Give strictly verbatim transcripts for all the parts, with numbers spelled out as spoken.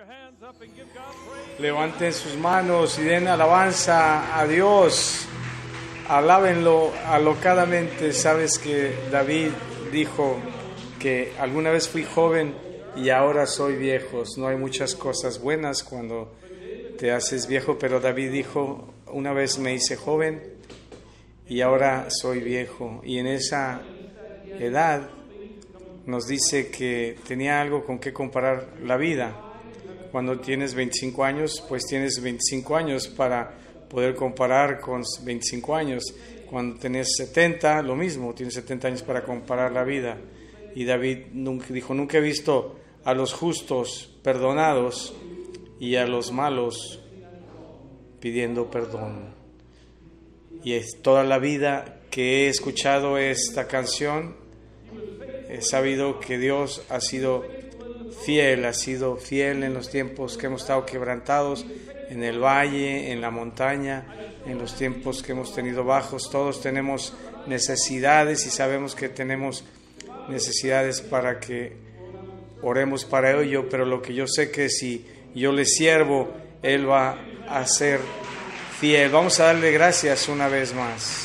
Levanten sus manos y den alabanza a Dios. Alábenlo alocadamente. Sabes que David dijo que alguna vez fui joven y ahora soy viejo. No hay muchas cosas buenas cuando te haces viejo, pero David dijo, una vez me hice joven y ahora soy viejo. Y en esa edad nos dice que tenía algo con que comparar la vida. Cuando tienes veinticinco años, pues tienes veinticinco años para poder comparar con veinticinco años. Cuando tenés setenta, lo mismo, tienes setenta años para comparar la vida. Y David nunca, dijo, nunca he visto a los justos perdonados y a los malos pidiendo perdón. Y es toda la vida que he escuchado esta canción, he sabido que Dios ha sido fiel, ha sido fiel en los tiempos que hemos estado quebrantados, en el valle, en la montaña, en los tiempos que hemos tenido bajos. Todos tenemos necesidades y sabemos que tenemos necesidades para que oremos para ello, pero lo que yo sé que si yo le sirvo, Él va a ser fiel. Vamos a darle gracias una vez más.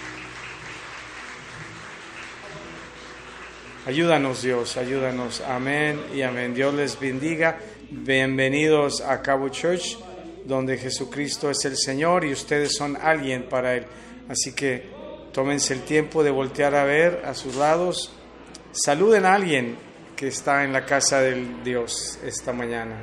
Ayúdanos, Dios, ayúdanos. Amén y amén. Dios les bendiga. Bienvenidos a Cabo Church, donde Jesucristo es el Señor y ustedes son alguien para Él. Así que tómense el tiempo de voltear a ver a sus lados. Saluden a alguien que está en la casa del Dios esta mañana.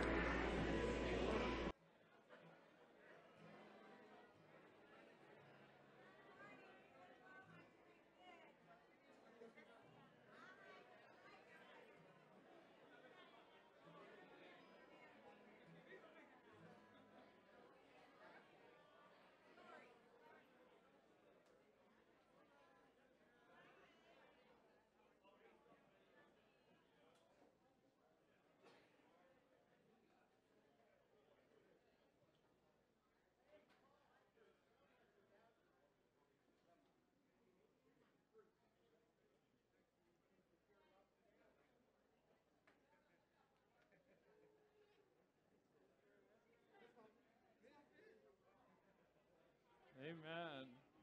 Amen.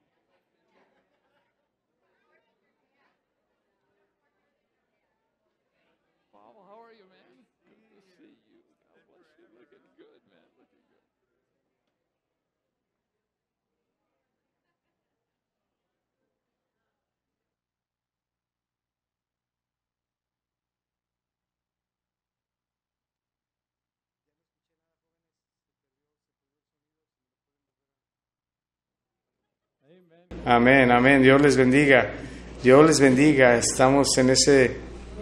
Paul, how are you, man? Good to see you. God bless you. Looking good, man. Looking good. Amén, amén. Dios les bendiga. Dios les bendiga. Estamos en ese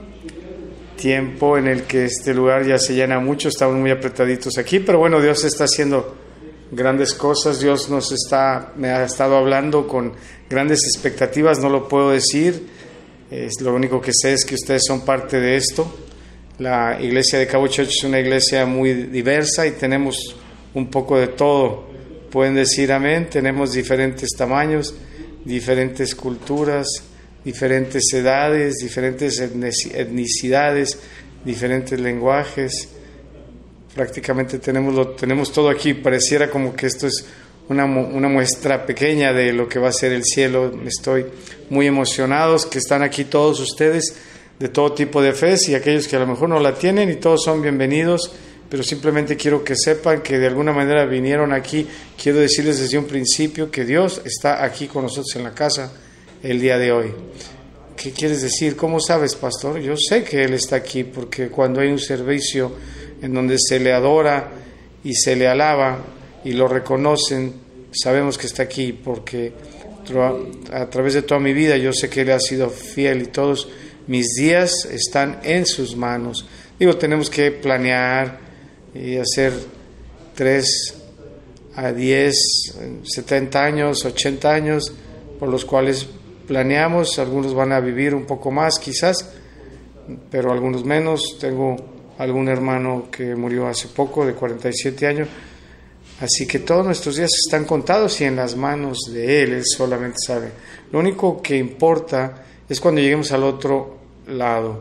tiempo en el que este lugar ya se llena mucho. Estamos muy apretaditos aquí, pero bueno, Dios está haciendo grandes cosas. Dios nos está, me ha estado hablando con grandes expectativas. No lo puedo decir. Es, lo único que sé es que ustedes son parte de esto. La iglesia de Cabo Church es una iglesia muy diversa y tenemos un poco de todo. Pueden decir amén. Tenemos diferentes tamaños, diferentes culturas, diferentes edades, diferentes etnicidades, diferentes lenguajes. Prácticamente tenemos, lo, tenemos todo aquí. Pareciera como que esto es una, una muestra pequeña de lo que va a ser el cielo. Estoy muy emocionados que están aquí todos ustedes de todo tipo de fe y aquellos que a lo mejor no la tienen, y todos son bienvenidos. Pero simplemente quiero que sepan que de alguna manera vinieron aquí. Quiero decirles desde un principio que Dios está aquí con nosotros en la casa el día de hoy. ¿Qué quieres decir? ¿Cómo sabes, pastor? Yo sé que Él está aquí porque cuando hay un servicio en donde se le adora y se le alaba y lo reconocen, sabemos que está aquí porque a través de toda mi vida yo sé que Él ha sido fiel y todos mis días están en sus manos. Digo, tenemos que planear y hacer tres a diez, setenta años, ochenta años, por los cuales planeamos. Algunos van a vivir un poco más quizás, pero algunos menos. Tengo algún hermano que murió hace poco, de cuarenta y siete años, así que todos nuestros días están contados y en las manos de Él. Él solamente sabe. Lo único que importa es cuando lleguemos al otro lado.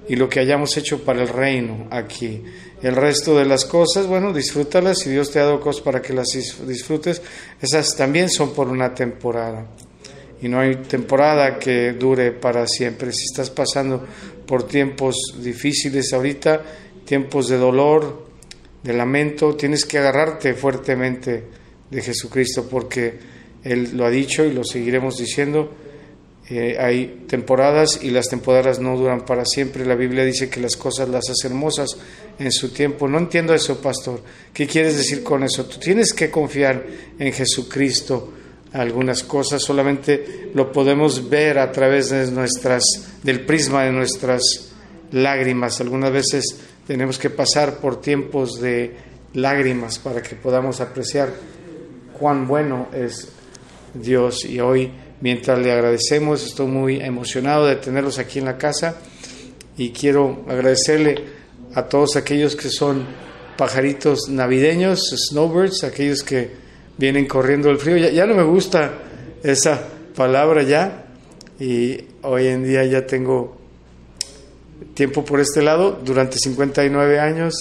y lo que hayamos hecho para el reino aquí. El resto de las cosas, bueno, disfrútalas. Si Dios te ha dado cosas para que las disfrutes, esas también son por una temporada. Y no hay temporada que dure para siempre. Si estás pasando por tiempos difíciles ahorita, tiempos de dolor, de lamento, tienes que agarrarte fuertemente de Jesucristo, porque Él lo ha dicho y lo seguiremos diciendo. Eh, hay temporadas y las temporadas no duran para siempre. La Biblia dice que las cosas las hace hermosas en su tiempo. No entiendo eso, pastor. ¿Qué quieres decir con eso? Tú tienes que confiar en Jesucristo. Algunas cosas solamente lo podemos ver a través de nuestras, del prisma de nuestras lágrimas. Algunas veces tenemos que pasar por tiempos de lágrimas para que podamos apreciar cuán bueno es Dios. Y hoy, mientras le agradecemos, estoy muy emocionado de tenerlos aquí en la casa, y quiero agradecerle a todos aquellos que son pajaritos navideños, snowbirds, aquellos que vienen corriendo el frío. Ya, ya no me gusta esa palabra ya, y hoy en día ya tengo tiempo por este lado, durante cincuenta y nueve años,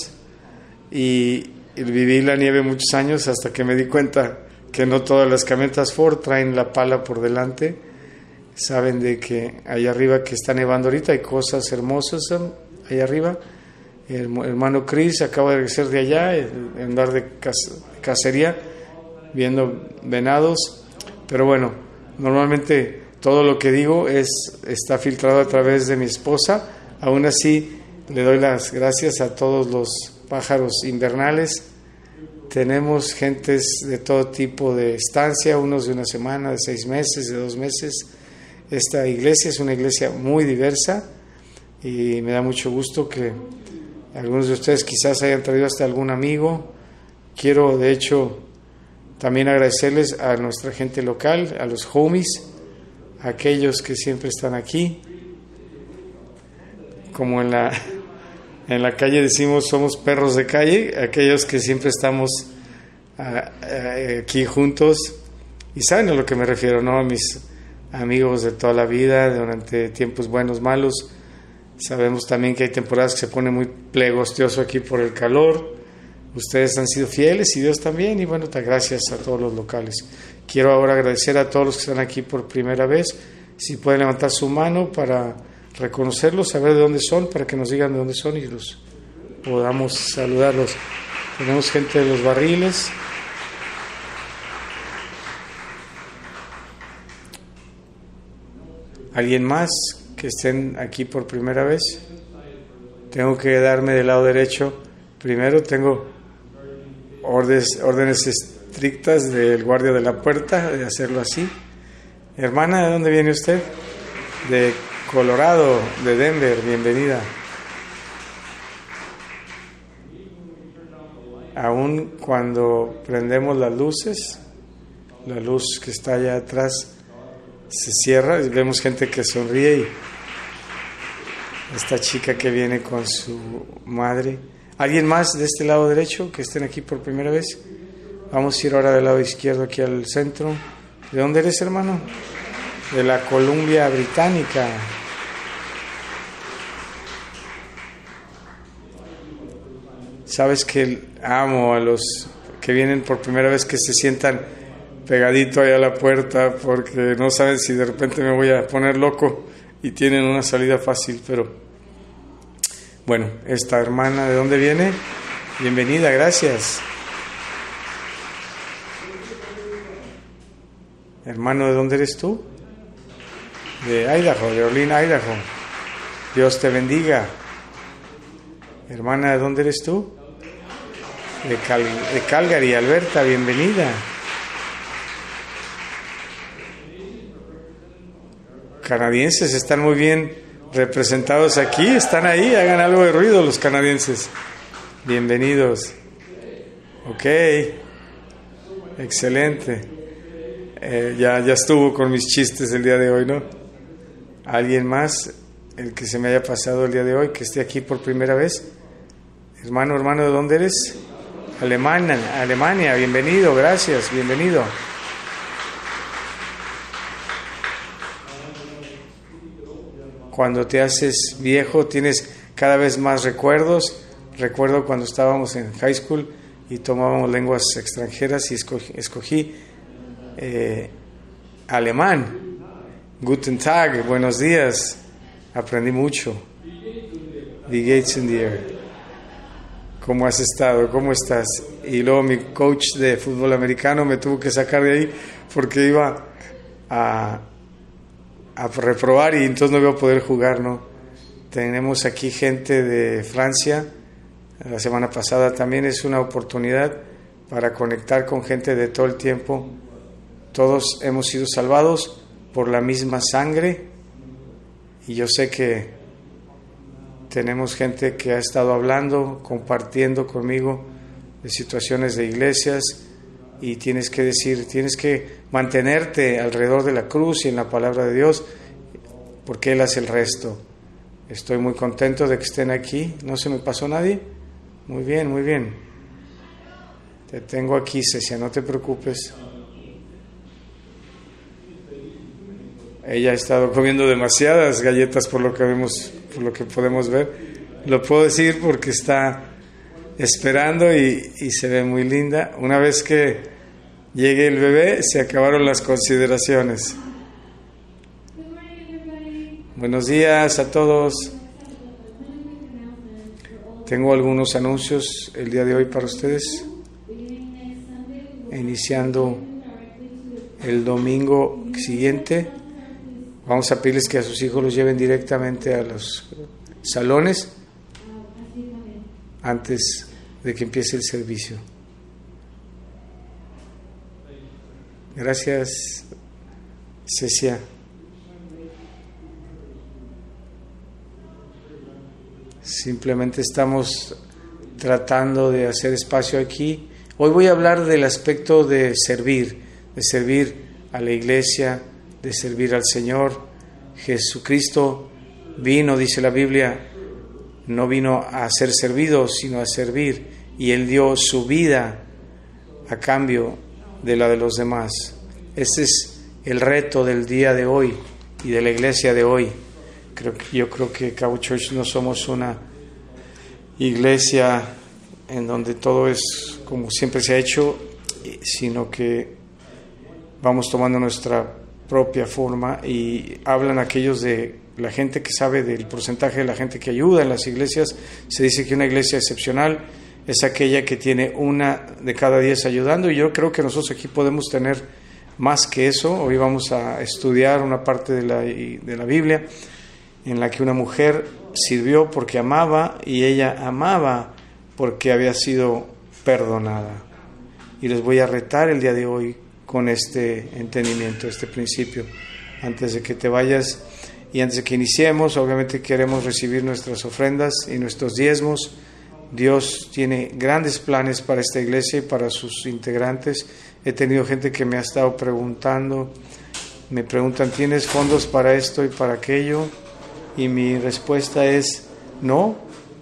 y, y viví la nieve muchos años hasta que me di cuenta que no todas las camionetas Ford traen la pala por delante. Saben de que allá arriba que está nevando ahorita hay cosas hermosas allá arriba. El hermano Chris acaba de regresar de allá, de andar de cacería, viendo venados. Pero bueno, normalmente todo lo que digo es está filtrado a través de mi esposa. Aún así, le doy las gracias a todos los pájaros invernales. Tenemos gentes de todo tipo de estancia, unos de una semana, de seis meses, de dos meses. Esta iglesia es una iglesia muy diversa, y me da mucho gusto que algunos de ustedes quizás hayan traído hasta algún amigo. Quiero, de hecho, también agradecerles a nuestra gente local, a los homies, a aquellos que siempre están aquí. Como en la, en la calle decimos, somos perros de calle, aquellos que siempre estamos a, a, aquí juntos. Y saben a lo que me refiero, ¿no? A mis amigos de toda la vida, durante tiempos buenos, malos. Sabemos también que hay temporadas que se pone muy plegostioso aquí por el calor. Ustedes han sido fieles y Dios también, y bueno, gracias a todos los locales. Quiero ahora agradecer a todos los que están aquí por primera vez. Si pueden levantar su mano para reconocerlos, saber de dónde son, para que nos digan de dónde son y los podamos saludarlos. Tenemos gente de los barriles. ¿Alguien más que estén aquí por primera vez? Tengo que darme del lado derecho. Primero tengo órdenes, órdenes estrictas del guardia de la puerta de hacerlo así. Hermana, ¿de dónde viene usted? De Colorado, de Denver, bienvenida. Aún cuando prendemos las luces, la luz que está allá atrás se cierra y vemos gente que sonríe, y esta chica que viene con su madre. ¿Alguien más de este lado derecho que estén aquí por primera vez? Vamos a ir ahora del lado izquierdo aquí al centro. ¿De dónde eres, hermano? De la Columbia Británica. Sabes que amo a los que vienen por primera vez, que se sientan pegadito ahí a la puerta, porque no saben si de repente me voy a poner loco y tienen una salida fácil. Pero bueno, esta hermana, ¿de dónde viene? Bienvenida, gracias. Hermano, ¿de dónde eres tú? De Idaho, de Orleans, Idaho. Dios te bendiga. Hermana, ¿de dónde eres tú? De, Cal- de Calgary, Alberta, bienvenida. Canadienses están muy bien representados aquí, están ahí, hagan algo de ruido los canadienses. Bienvenidos. Ok, excelente. Eh, ya, ya estuvo con mis chistes el día de hoy, ¿no? ¿Alguien más, el que se me haya pasado el día de hoy, que esté aquí por primera vez? Hermano, hermano, ¿de dónde eres? Alemania, Alemania, bienvenido, gracias, bienvenido. Cuando te haces viejo tienes cada vez más recuerdos. Recuerdo cuando estábamos en high school y tomábamos lenguas extranjeras y escogí, escogí eh, alemán. Guten Tag, buenos días. Aprendí mucho. Wie geht's in dir? ¿Cómo has estado? ¿Cómo estás? Y luego mi coach de fútbol americano me tuvo que sacar de ahí porque iba a, a reprobar y entonces no iba a poder jugar, ¿no? Tenemos aquí gente de Francia. La semana pasada también es una oportunidad para conectar con gente de todo el tiempo. Todos hemos sido salvados por la misma sangre y yo sé que tenemos gente que ha estado hablando, compartiendo conmigo de situaciones de iglesias y tienes que decir, tienes que mantenerte alrededor de la cruz y en la palabra de Dios porque Él hace el resto. Estoy muy contento de que estén aquí. ¿No se me pasó nadie? Muy bien, muy bien. Te tengo aquí, Cecia, no te preocupes. Ella ha estado comiendo demasiadas galletas por lo que vemos, por lo que podemos ver. Lo puedo decir porque está esperando y, y se ve muy linda. Una vez que llegue el bebé, se acabaron las consideraciones. Buenos días a todos. Tengo algunos anuncios el día de hoy para ustedes. Iniciando el domingo siguiente, vamos a pedirles que a sus hijos los lleven directamente a los salones antes de que empiece el servicio. Gracias, Cecia. Simplemente estamos tratando de hacer espacio aquí. Hoy voy a hablar del aspecto de servir, de servir a la iglesia, de servir al Señor. Jesucristo vino, dice la Biblia, no vino a ser servido, sino a servir, y Él dio su vida a cambio de la de los demás. Este es el reto del día de hoy y de la iglesia de hoy. Creo que, yo creo que Cabo Church no somos una iglesia en donde todo es como siempre se ha hecho, sino que vamos tomando nuestra propia forma, y hablan aquellos de la gente que sabe del porcentaje de la gente que ayuda en las iglesias. Se dice que una iglesia excepcional es aquella que tiene una de cada diez ayudando, y yo creo que nosotros aquí podemos tener más que eso. Hoy vamos a estudiar una parte de la, de la Biblia en la que una mujer sirvió porque amaba, y ella amaba porque había sido perdonada. Y les voy a retar el día de hoy con este entendimiento, este principio. Antes de que te vayas y antes de que iniciemos, obviamente queremos recibir nuestras ofrendas y nuestros diezmos. Dios tiene grandes planes para esta iglesia y para sus integrantes. He tenido gente que me ha estado preguntando, me preguntan, ¿tienes fondos para esto y para aquello? Y mi respuesta es no,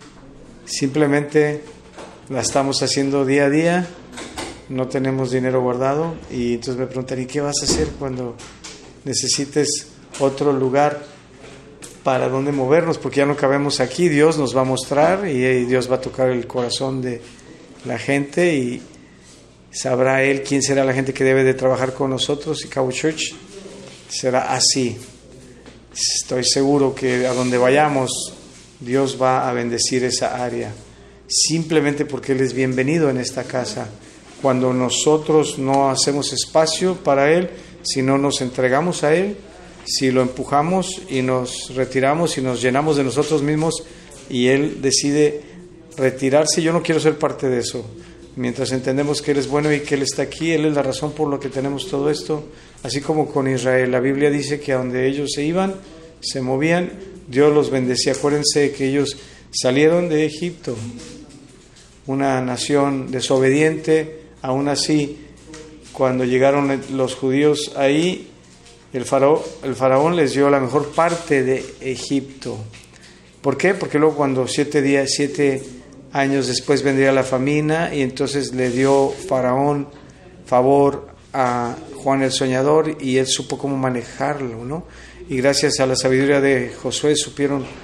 simplemente la estamos haciendo día a día, no tenemos dinero guardado. Y entonces me preguntan, ¿y qué vas a hacer cuando necesites otro lugar para donde movernos? Porque ya no cabemos aquí. Dios nos va a mostrar y Dios va a tocar el corazón de la gente y sabrá Él quién será la gente que debe de trabajar con nosotros. Y Cabo Church será así. Estoy seguro que a donde vayamos, Dios va a bendecir esa área, simplemente porque Él es bienvenido en esta casa. Cuando nosotros no hacemos espacio para Él, si no nos entregamos a Él, si lo empujamos y nos retiramos y nos llenamos de nosotros mismos y Él decide retirarse, yo no quiero ser parte de eso. Mientras entendemos que Él es bueno y que Él está aquí, Él es la razón por la que tenemos todo esto. Así como con Israel, la Biblia dice que a donde ellos se iban, se movían, Dios los bendecía. Acuérdense que ellos salieron de Egipto, una nación desobediente. Aún así, cuando llegaron los judíos ahí, el faraón, el faraón les dio la mejor parte de Egipto. ¿Por qué? Porque luego cuando siete días, siete años después vendría la famina, y entonces le dio faraón favor a Juan el soñador y él supo cómo manejarlo, ¿no? Y gracias a la sabiduría de Josué supieron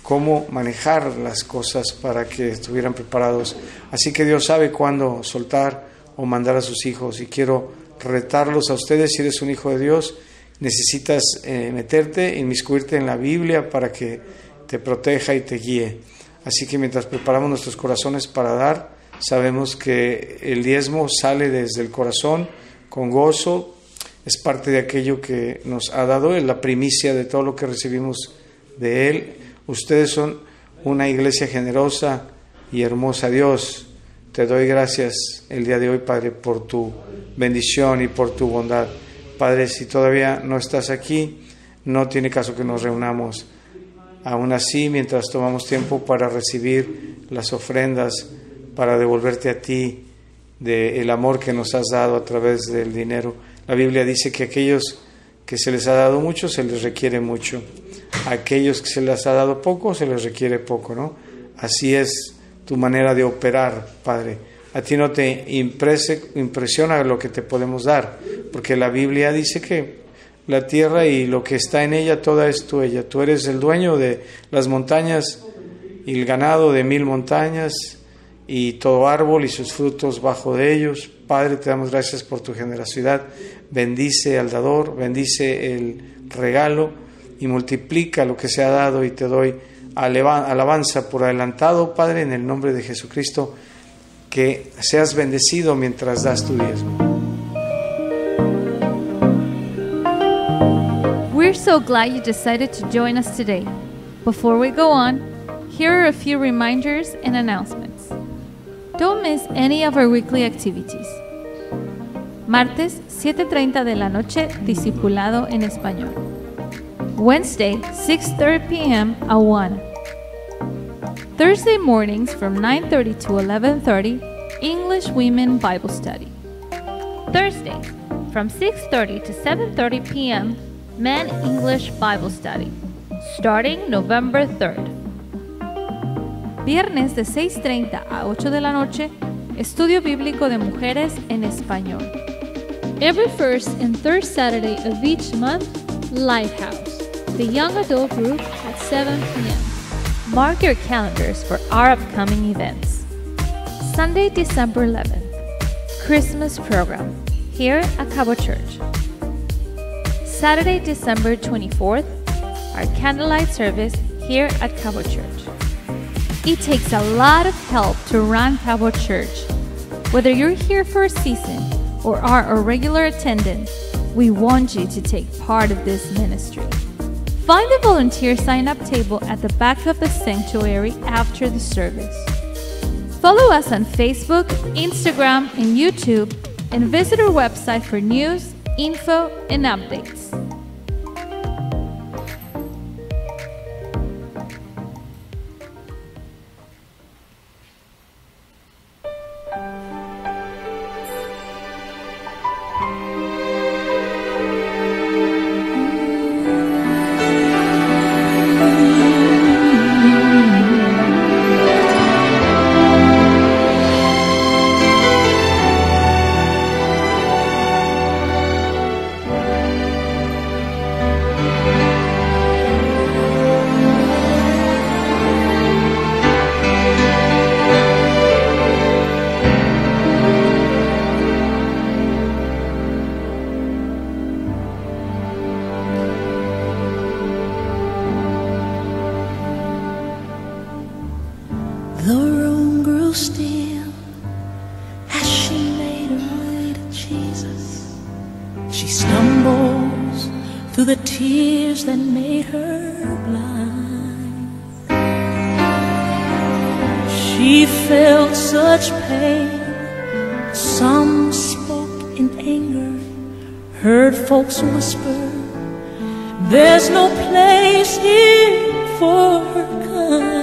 cómo manejar las cosas para que estuvieran preparados. Así que Dios sabe cuándo soltar o mandar a sus hijos, y quiero retarlos a ustedes. Si eres un hijo de Dios, necesitas eh, meterte, inmiscuirte en la Biblia para que te proteja y te guíe. Así que mientras preparamos nuestros corazones para dar, sabemos que el diezmo sale desde el corazón con gozo, es parte de aquello que nos ha dado, es la primicia de todo lo que recibimos de Él. Ustedes son una iglesia generosa y hermosa. Dios, te doy gracias el día de hoy, Padre, por tu bendición y por tu bondad. Padre, si todavía no estás aquí, no tiene caso que nos reunamos. Aún así, mientras tomamos tiempo para recibir las ofrendas, para devolverte a ti del amor que nos has dado a través del dinero. La Biblia dice que aquellos que se les ha dado mucho, se les requiere mucho. A aquellos que se les ha dado poco, se les requiere poco, ¿no? Así es tu manera de operar, Padre. A ti no te imprese, impresiona lo que te podemos dar, porque la Biblia dice que la tierra y lo que está en ella, toda es tuya. Tú eres el dueño de las montañas y el ganado de mil montañas y todo árbol y sus frutos bajo de ellos. Padre, te damos gracias por tu generosidad. Bendice al dador, bendice el regalo y multiplica lo que se ha dado, y te doy alabanza por adelantado, Padre, en el nombre de Jesucristo. Que seas bendecido mientras das tu diezmo. We're so glad you decided to join us today. Before we go on, here are a few reminders and announcements. Don't miss any of our weekly activities. Martes, siete treinta de la noche, Discipulado en Español. Wednesday, six thirty p.m. Awana. Thursday mornings from nine thirty to eleven thirty, English Women Bible Study. Thursdays, from six thirty to seven thirty p.m., Men English Bible Study, starting November third. Viernes de seis treinta a ocho de la noche, Estudio Bíblico de Mujeres en Español. Every first and third Saturday of each month, Lighthouse, the young adult group at seven p.m. Mark your calendars for our upcoming events. Sunday, December eleventh, Christmas program here at Cabo Church. Saturday, December twenty-fourth, our candlelight service here at Cabo Church. It takes a lot of help to run Cabo Church. Whether you're here for a season or are a regular attendant, we want you to take part of this ministry. Find the volunteer sign-up table at the back of the sanctuary after the service. Follow us on Facebook, Instagram, and YouTube, and visit our website for news, info, and updates. The room grew still as she made her way to Jesus. She stumbles through the tears that made her blind. She felt such pain. Some spoke in anger, heard folks whisper, there's no place here for her kind.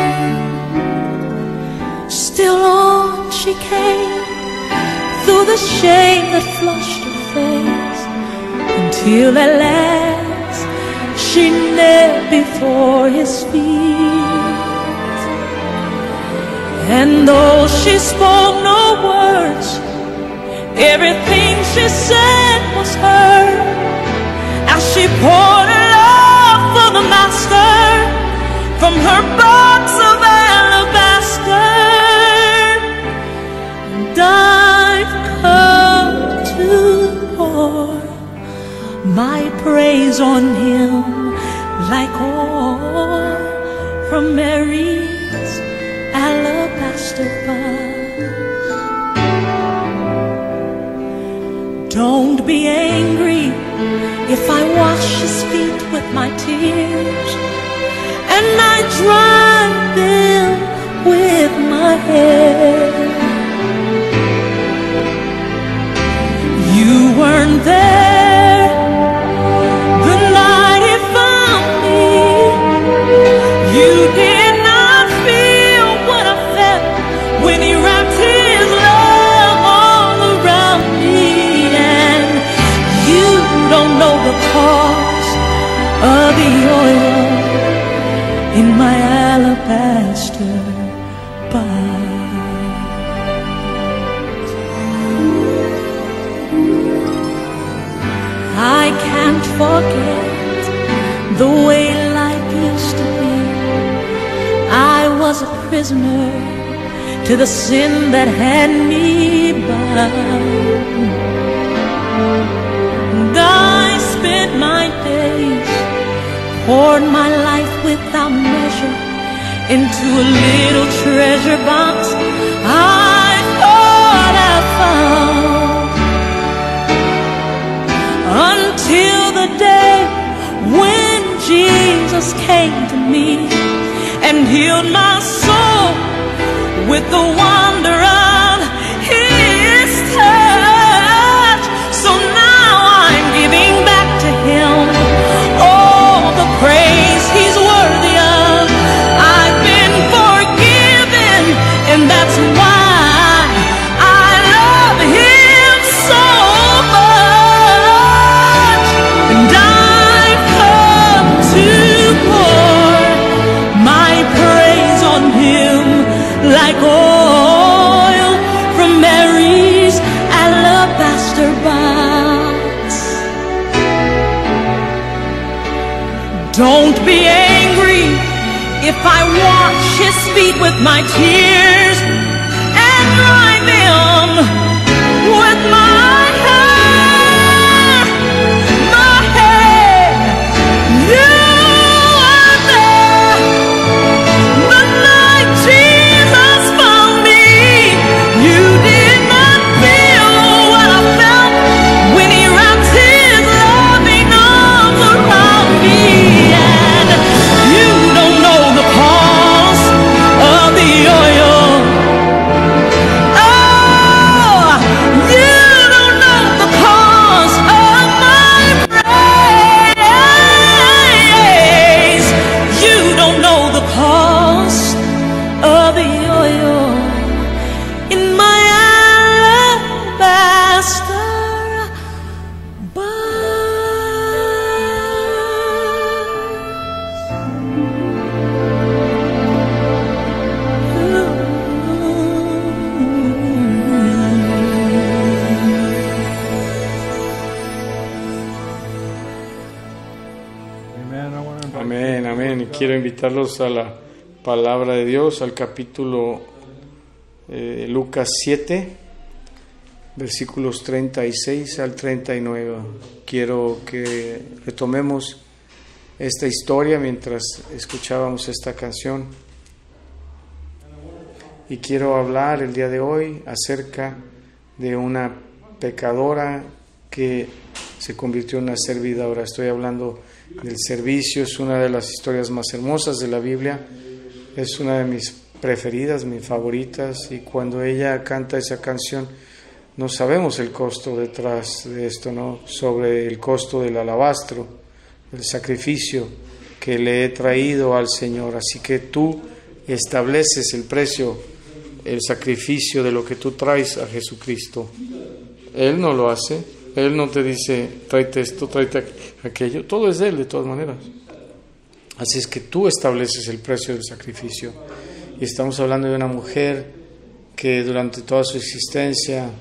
Still on she came, through the shame that flushed her face, until at last she knelt before his feet. And though she spoke no words, everything she said was heard, as she poured her love for the Master from her box of alabaster, and I've come to pour my praise on him like oil from Mary's alabaster box. Don't be angry if I wash his feet with my tears, and I dry them with my hair. You weren't there the night he found me. You did not feel what I felt when he wrapped his love all around me. And you don't know the cost of the oil in my alabaster box. I can't forget the way life used to be. I was a prisoner to the sin that had me bound. And I spent my days, poured my life without measure into a little treasure box I thought I found. Until the day when Jesus came to me and healed my soul with the wonder of his touch. So now I'm giving back to him all the praise he's worthy of. I've been forgiven, and that's why I love him so much. And I've come to pour my praise on him like oil from Mary's alabaster box. Don't be angry if I wash his feet with my tears and dry them with my hair. My hair. You are there the night Jesus found me. You did not feel what I felt when he wrapped his loving arms around me. And you don't know the cost of the oil. Oh, you don't know the cost of my praise. You don't know the cost of the oil in my alabaster Amen. I want to invite Amén, amén. Y quiero invitarlos a la palabra de Dios, al capítulo eh, Lucas siete, versículos treinta y seis al treinta y nueve. Quiero que retomemos esta historia mientras escuchábamos esta canción. Y quiero hablar el día de hoy acerca de una pecadora que se convirtió en una servidora. Estoy hablando del servicio. Es una de las historias más hermosas de la Biblia. Es una de mis preferidas, mis favoritas. Y cuando ella canta esa canción, no sabemos el costo detrás de esto, ¿no? Sobre el costo del alabastro, el sacrificio que le he traído al Señor. Así que tú estableces el precio, el sacrificio de lo que tú traes a Jesucristo. Él no lo hace. Él no te dice, tráete esto, tráete aquello. Todo es de Él, de todas maneras. Así es que tú estableces el precio del sacrificio. Y estamos hablando de una mujer que durante toda su existencia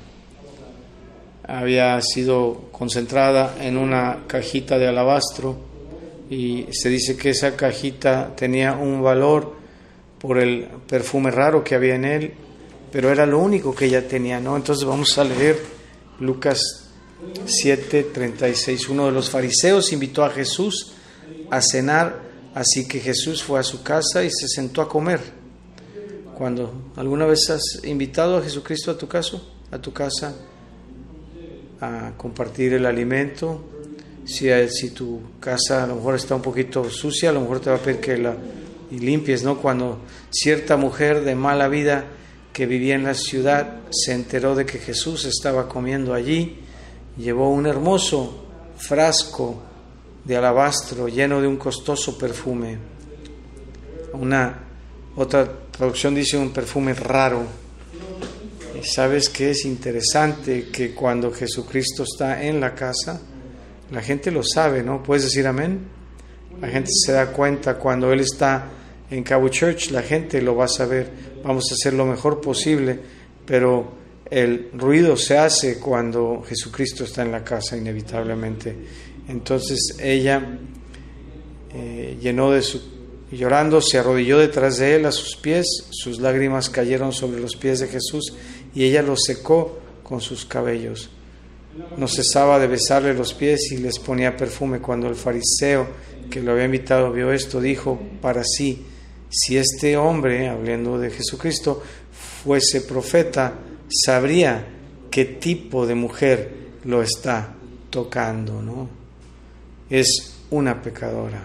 había sido concentrada en una cajita de alabastro y se dice que esa cajita tenía un valor por el perfume raro que había en él, pero era lo único que ella tenía, ¿no? Entonces vamos a leer Lucas siete, treinta y seis. Uno de los fariseos invitó a Jesús a cenar, así que Jesús fue a su casa y se sentó a comer. Cuando ¿alguna vez has invitado a Jesucristo a tu casa, a tu casa a compartir el alimento? Si, si tu casa a lo mejor está un poquito sucia, a lo mejor te va a pedir que la y limpies, ¿no? Cuando cierta mujer de mala vida que vivía en la ciudad se enteró de que Jesús estaba comiendo allí, llevó un hermoso frasco de alabastro lleno de un costoso perfume. Una otra traducción dice un perfume raro. Y sabes que es interesante que cuando Jesucristo está en la casa, la gente lo sabe, ¿no? ¿Puedes decir amén? La gente se da cuenta cuando Él está en Cabo Church, la gente lo va a saber. Vamos a hacer lo mejor posible, pero el ruido se hace cuando Jesucristo está en la casa, inevitablemente. Entonces ella eh, llenó de su llorando, se arrodilló detrás de Él a sus pies, sus lágrimas cayeron sobre los pies de Jesús y ella los secó con sus cabellos. No cesaba de besarle los pies y les ponía perfume. Cuando el fariseo que lo había invitado vio esto, dijo para sí: si este hombre, hablando de Jesucristo, fuese profeta, sabría qué tipo de mujer lo está tocando, ¿no? Es una pecadora.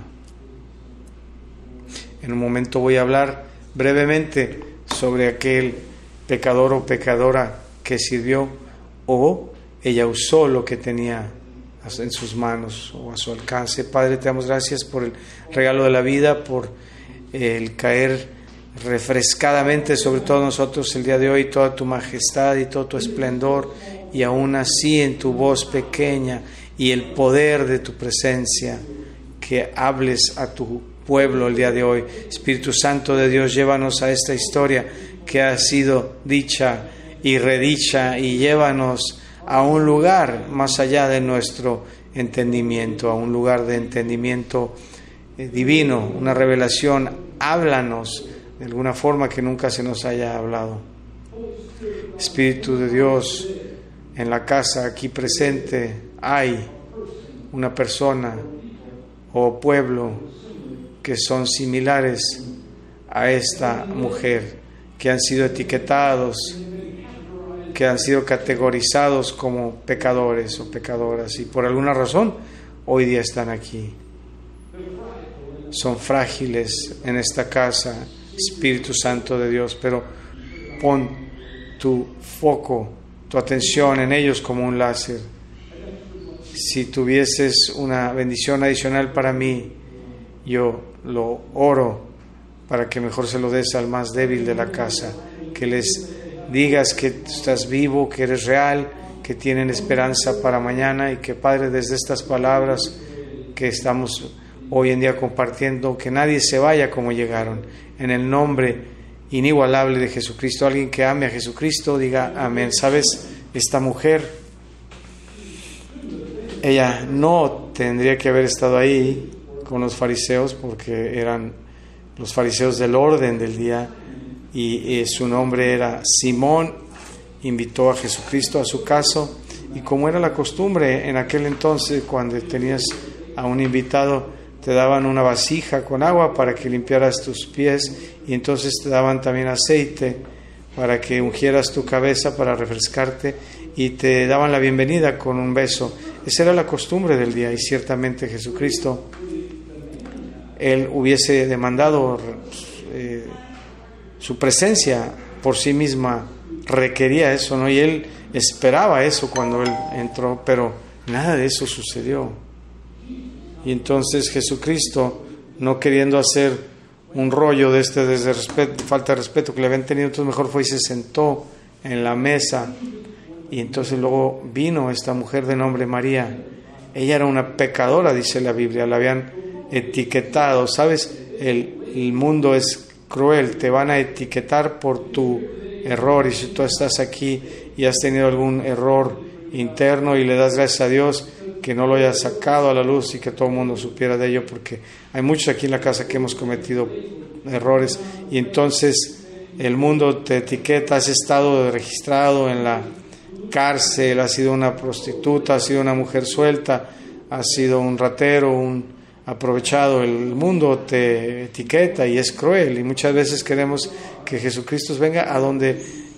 En un momento voy a hablar brevemente sobre aquel pecador o pecadora que sirvió o ella usó lo que tenía en sus manos o a su alcance. Padre, te damos gracias por el regalo de la vida, por el caer refrescadamente sobre todos nosotros el día de hoy, toda tu majestad y todo tu esplendor, y aún así en tu voz pequeña y el poder de tu presencia, que hables a tu pueblo el día de hoy. Espíritu Santo de Dios, llévanos a esta historia que ha sido dicha y redicha, y llévanos a un lugar más allá de nuestro entendimiento, a un lugar de entendimiento eh, divino, una revelación. Háblanos de alguna forma que nunca se nos haya hablado. Espíritu de Dios, en la casa aquí presente hay una persona o pueblo que son similares a esta mujer, que han sido etiquetados, que han sido categorizados como pecadores o pecadoras, y por alguna razón hoy día están aquí. Son frágiles en esta casa, Espíritu Santo de Dios, pero pon tu foco, tu atención en ellos como un láser. Si tuvieses una bendición adicional para mí, yo lo oro para que mejor se lo des al más débil de la casa, que les digas que estás vivo, que eres real, que tienen esperanza para mañana, y que, Padre, desde estas palabras que estamos hoy en día compartiendo, que nadie se vaya como llegaron. En el nombre inigualable de Jesucristo, alguien que ame a Jesucristo diga amén. ¿Sabes? Esta mujer, ella no tendría que haber estado ahí con los fariseos, porque eran los fariseos del orden del día, y eh, su nombre era Simón. Invitó a Jesucristo a su casa, y como era la costumbre en aquel entonces, cuando tenías a un invitado, te daban una vasija con agua para que limpiaras tus pies, y entonces te daban también aceite para que ungieras tu cabeza para refrescarte, y te daban la bienvenida con un beso. Esa era la costumbre del día, y ciertamente Jesucristo, Él hubiese demandado eh, su presencia por sí misma, requería eso, ¿no? Y Él esperaba eso cuando Él entró, pero nada de eso sucedió. Y entonces Jesucristo, no queriendo hacer un rollo de este desde respeto, falta de respeto que le habían tenido, entonces mejor fue y se sentó en la mesa. Y entonces luego vino esta mujer de nombre María. Ella era una pecadora, dice la Biblia, la habían etiquetado. ¿Sabes? El, el mundo es cruel, te van a etiquetar por tu error, y si tú estás aquí y has tenido algún error interno y le das gracias a Dios que no lo haya sacado a la luz y que todo el mundo supiera de ello, porque hay muchos aquí en la casa que hemos cometido errores y entonces el mundo te etiqueta, has estado registrado en la cárcel, has sido una prostituta, has sido una mujer suelta, has sido un ratero, un aprovechado. El mundo te etiqueta y es cruel y muchas veces queremos que Jesucristo venga a donde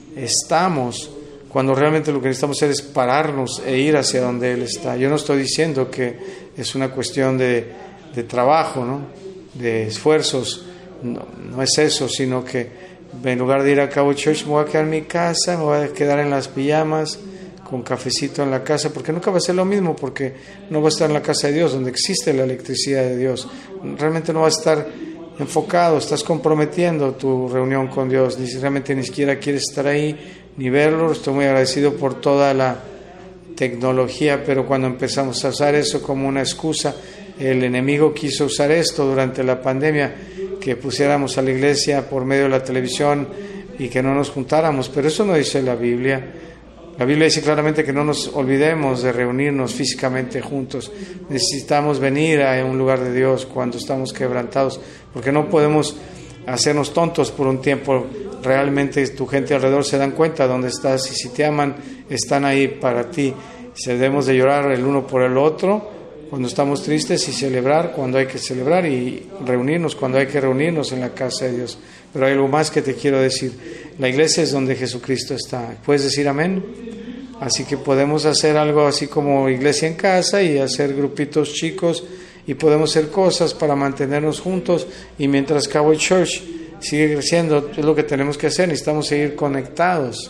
estamos, cuando realmente lo que necesitamos hacer es pararnos e ir hacia donde Él está. Yo no estoy diciendo que es una cuestión de, de trabajo, ¿no? De esfuerzos, no, no es eso, sino que en lugar de ir a Cabo Church me voy a quedar en mi casa, me voy a quedar en las pijamas con cafecito en la casa, porque nunca va a ser lo mismo, porque no va a estar en la casa de Dios, donde existe la electricidad de Dios. Realmente no va a estar enfocado, estás comprometiendo tu reunión con Dios, ni si realmente ni siquiera quieres estar ahí, ni verlo. Estoy muy agradecido por toda la tecnología, pero cuando empezamos a usar eso como una excusa, el enemigo quiso usar esto durante la pandemia, que pusiéramos a la iglesia por medio de la televisión y que no nos juntáramos, pero eso no dice la Biblia. La Biblia dice claramente que no nos olvidemos de reunirnos físicamente juntos. Necesitamos venir a un lugar de Dios cuando estamos quebrantados, porque no podemos hacernos tontos por un tiempo. Realmente tu gente alrededor se dan cuenta de dónde estás y si te aman, están ahí para ti. Debemos de llorar el uno por el otro cuando estamos tristes y celebrar cuando hay que celebrar y reunirnos cuando hay que reunirnos en la casa de Dios. Pero hay algo más que te quiero decir. La iglesia es donde Jesucristo está. ¿Puedes decir amén? Así que podemos hacer algo así como iglesia en casa y hacer grupitos chicos y podemos hacer cosas para mantenernos juntos y mientras Cowboy Church sigue creciendo, es lo que tenemos que hacer, necesitamos seguir conectados.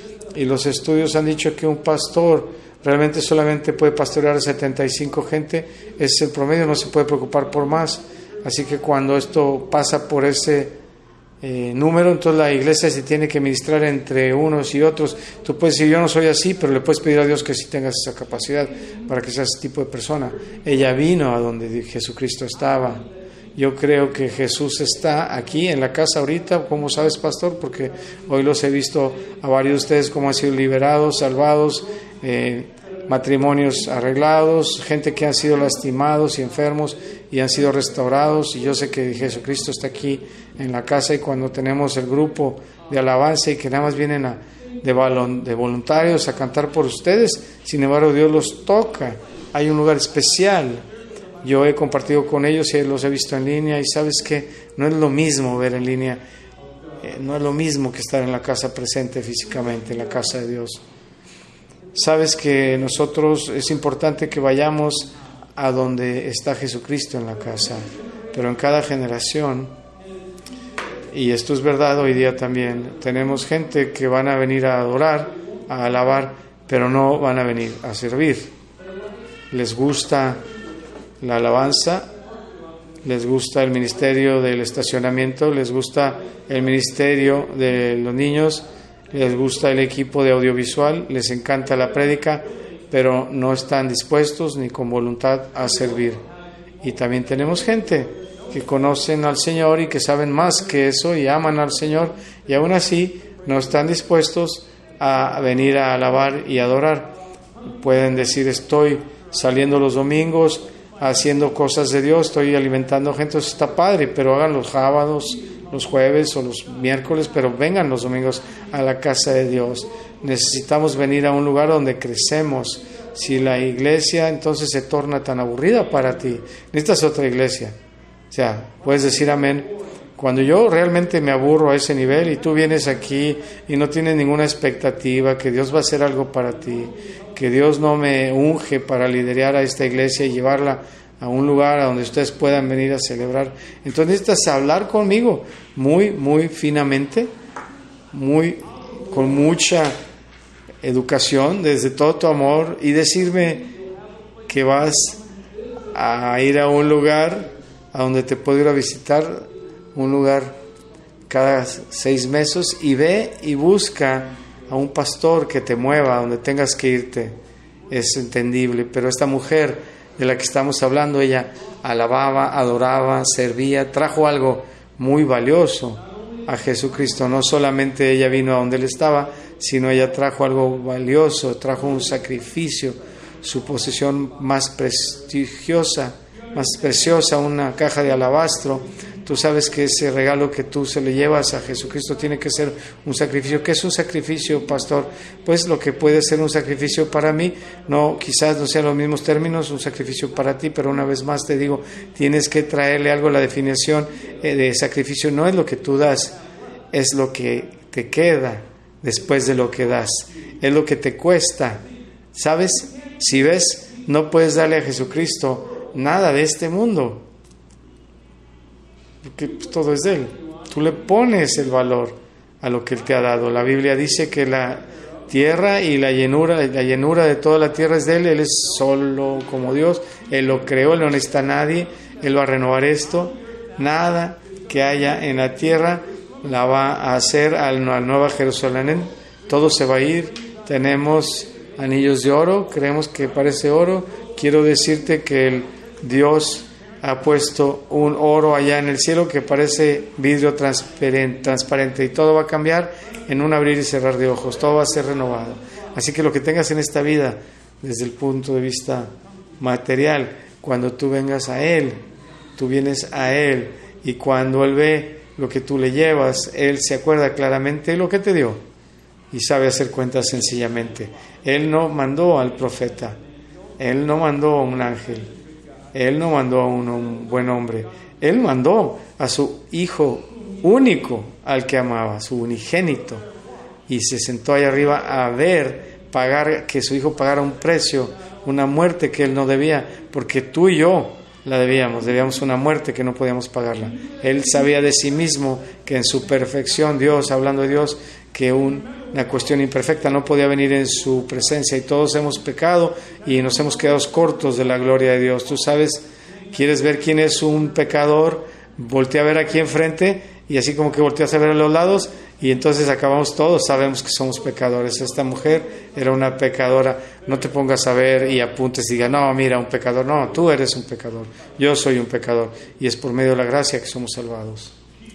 Y los estudios han dicho que un pastor realmente solamente puede pastorear a setenta y cinco gente, ese es el promedio, no se puede preocupar por más. Así que cuando esto pasa por ese eh, número, entonces la iglesia se tiene que ministrar entre unos y otros. Tú puedes decir, yo no soy así, pero le puedes pedir a Dios que sí tengas esa capacidad para que seas ese tipo de persona. Ella vino a donde Jesucristo estaba. Yo creo que Jesús está aquí en la casa ahorita. ¿Cómo sabes, pastor? Porque hoy los he visto a varios de ustedes cómo han sido liberados, salvados, eh, matrimonios arreglados, gente que han sido lastimados y enfermos y han sido restaurados. Y yo sé que Jesucristo está aquí en la casa, y cuando tenemos el grupo de alabanza y que nada más vienen a, de, balon, de voluntarios a cantar por ustedes, sin embargo Dios los toca. Hay un lugar especial. Yo he compartido con ellos y los he visto en línea y sabes que no es lo mismo ver en línea, eh, no es lo mismo que estar en la casa presente físicamente, en la casa de Dios. Sabes que nosotros es importante que vayamos a donde está Jesucristo en la casa, pero en cada generación, y esto es verdad hoy día también, tenemos gente que van a venir a adorar, a alabar, pero no van a venir a servir. Les gusta la alabanza, les gusta el ministerio del estacionamiento, les gusta el ministerio de los niños, les gusta el equipo de audiovisual, les encanta la prédica, pero no están dispuestos ni con voluntad a servir. Y también tenemos gente que conocen al Señor y que saben más que eso y aman al Señor y aún así no están dispuestos a venir a alabar y adorar. Pueden decir, estoy saliendo los domingos haciendo cosas de Dios, estoy alimentando gente, eso está padre, pero hagan los sábados, los jueves o los miércoles, pero vengan los domingos a la casa de Dios. Necesitamos venir a un lugar donde crecemos. Si la iglesia entonces se torna tan aburrida para ti, necesitas otra iglesia. O sea, puedes decir amén. Cuando yo realmente me aburro a ese nivel y tú vienes aquí y no tienes ninguna expectativa que Dios va a hacer algo para ti, que Dios no me unge para liderar a esta iglesia y llevarla a un lugar a donde ustedes puedan venir a celebrar, entonces necesitas hablar conmigo muy, muy finamente, muy, con mucha educación, desde todo tu amor, y decirme que vas a ir a un lugar a donde te puedo ir a visitar, un lugar cada seis meses, y ve y busca a un pastor que te mueva a donde tengas que irte. Es entendible, pero esta mujer de la que estamos hablando, ella alababa, adoraba, servía, trajo algo muy valioso a Jesucristo. No solamente ella vino a donde él estaba, sino ella trajo algo valioso, trajo un sacrificio, su posesión más prestigiosa, más preciosa, una caja de alabastro. Tú sabes que ese regalo que tú se le llevas a Jesucristo tiene que ser un sacrificio. ¿Qué es un sacrificio, pastor? Pues lo que puede ser un sacrificio para mí, no, quizás no sean los mismos términos, un sacrificio para ti, pero una vez más te digo, tienes que traerle algo. La definición de sacrificio no es lo que tú das, es lo que te queda después de lo que das, es lo que te cuesta. ¿Sabes? Si ves, no puedes darle a Jesucristo nada de este mundo, porque todo es de Él. Tú le pones el valor a lo que Él te ha dado. La Biblia dice que la tierra y la llenura, la llenura de toda la tierra es de Él. Él es solo como Dios. Él lo creó, Él no necesita a nadie. Él va a renovar esto. Nada que haya en la tierra la va a hacer al, al Nueva Jerusalén. Todo se va a ir. Tenemos anillos de oro, creemos que parece oro. Quiero decirte que el Dios ha puesto un oro allá en el cielo que parece vidrio transparente, transparente, y todo va a cambiar en un abrir y cerrar de ojos, todo va a ser renovado. Así que lo que tengas en esta vida, desde el punto de vista material, cuando tú vengas a Él, tú vienes a Él, y cuando Él ve lo que tú le llevas, Él se acuerda claramente de lo que te dio y sabe hacer cuentas sencillamente. Él no mandó al profeta, Él no mandó a un ángel, Él no mandó a un, un buen hombre, Él mandó a su Hijo único al que amaba, su unigénito, y se sentó ahí arriba a ver, pagar, que su Hijo pagara un precio, una muerte que Él no debía, porque tú y yo la debíamos, debíamos una muerte que no podíamos pagarla. Él sabía de sí mismo que en su perfección, Dios, hablando de Dios, que un, una cuestión imperfecta no podía venir en su presencia, y todos hemos pecado y nos hemos quedado cortos de la gloria de Dios. Tú sabes, quieres ver quién es un pecador, voltea a ver aquí enfrente, y así como que volteas a ver a los lados, y entonces acabamos todos, sabemos que somos pecadores. Esta mujer era una pecadora. No te pongas a ver y apuntes y digas, no, mira, un pecador. No, tú eres un pecador, yo soy un pecador, y es por medio de la gracia que somos salvados.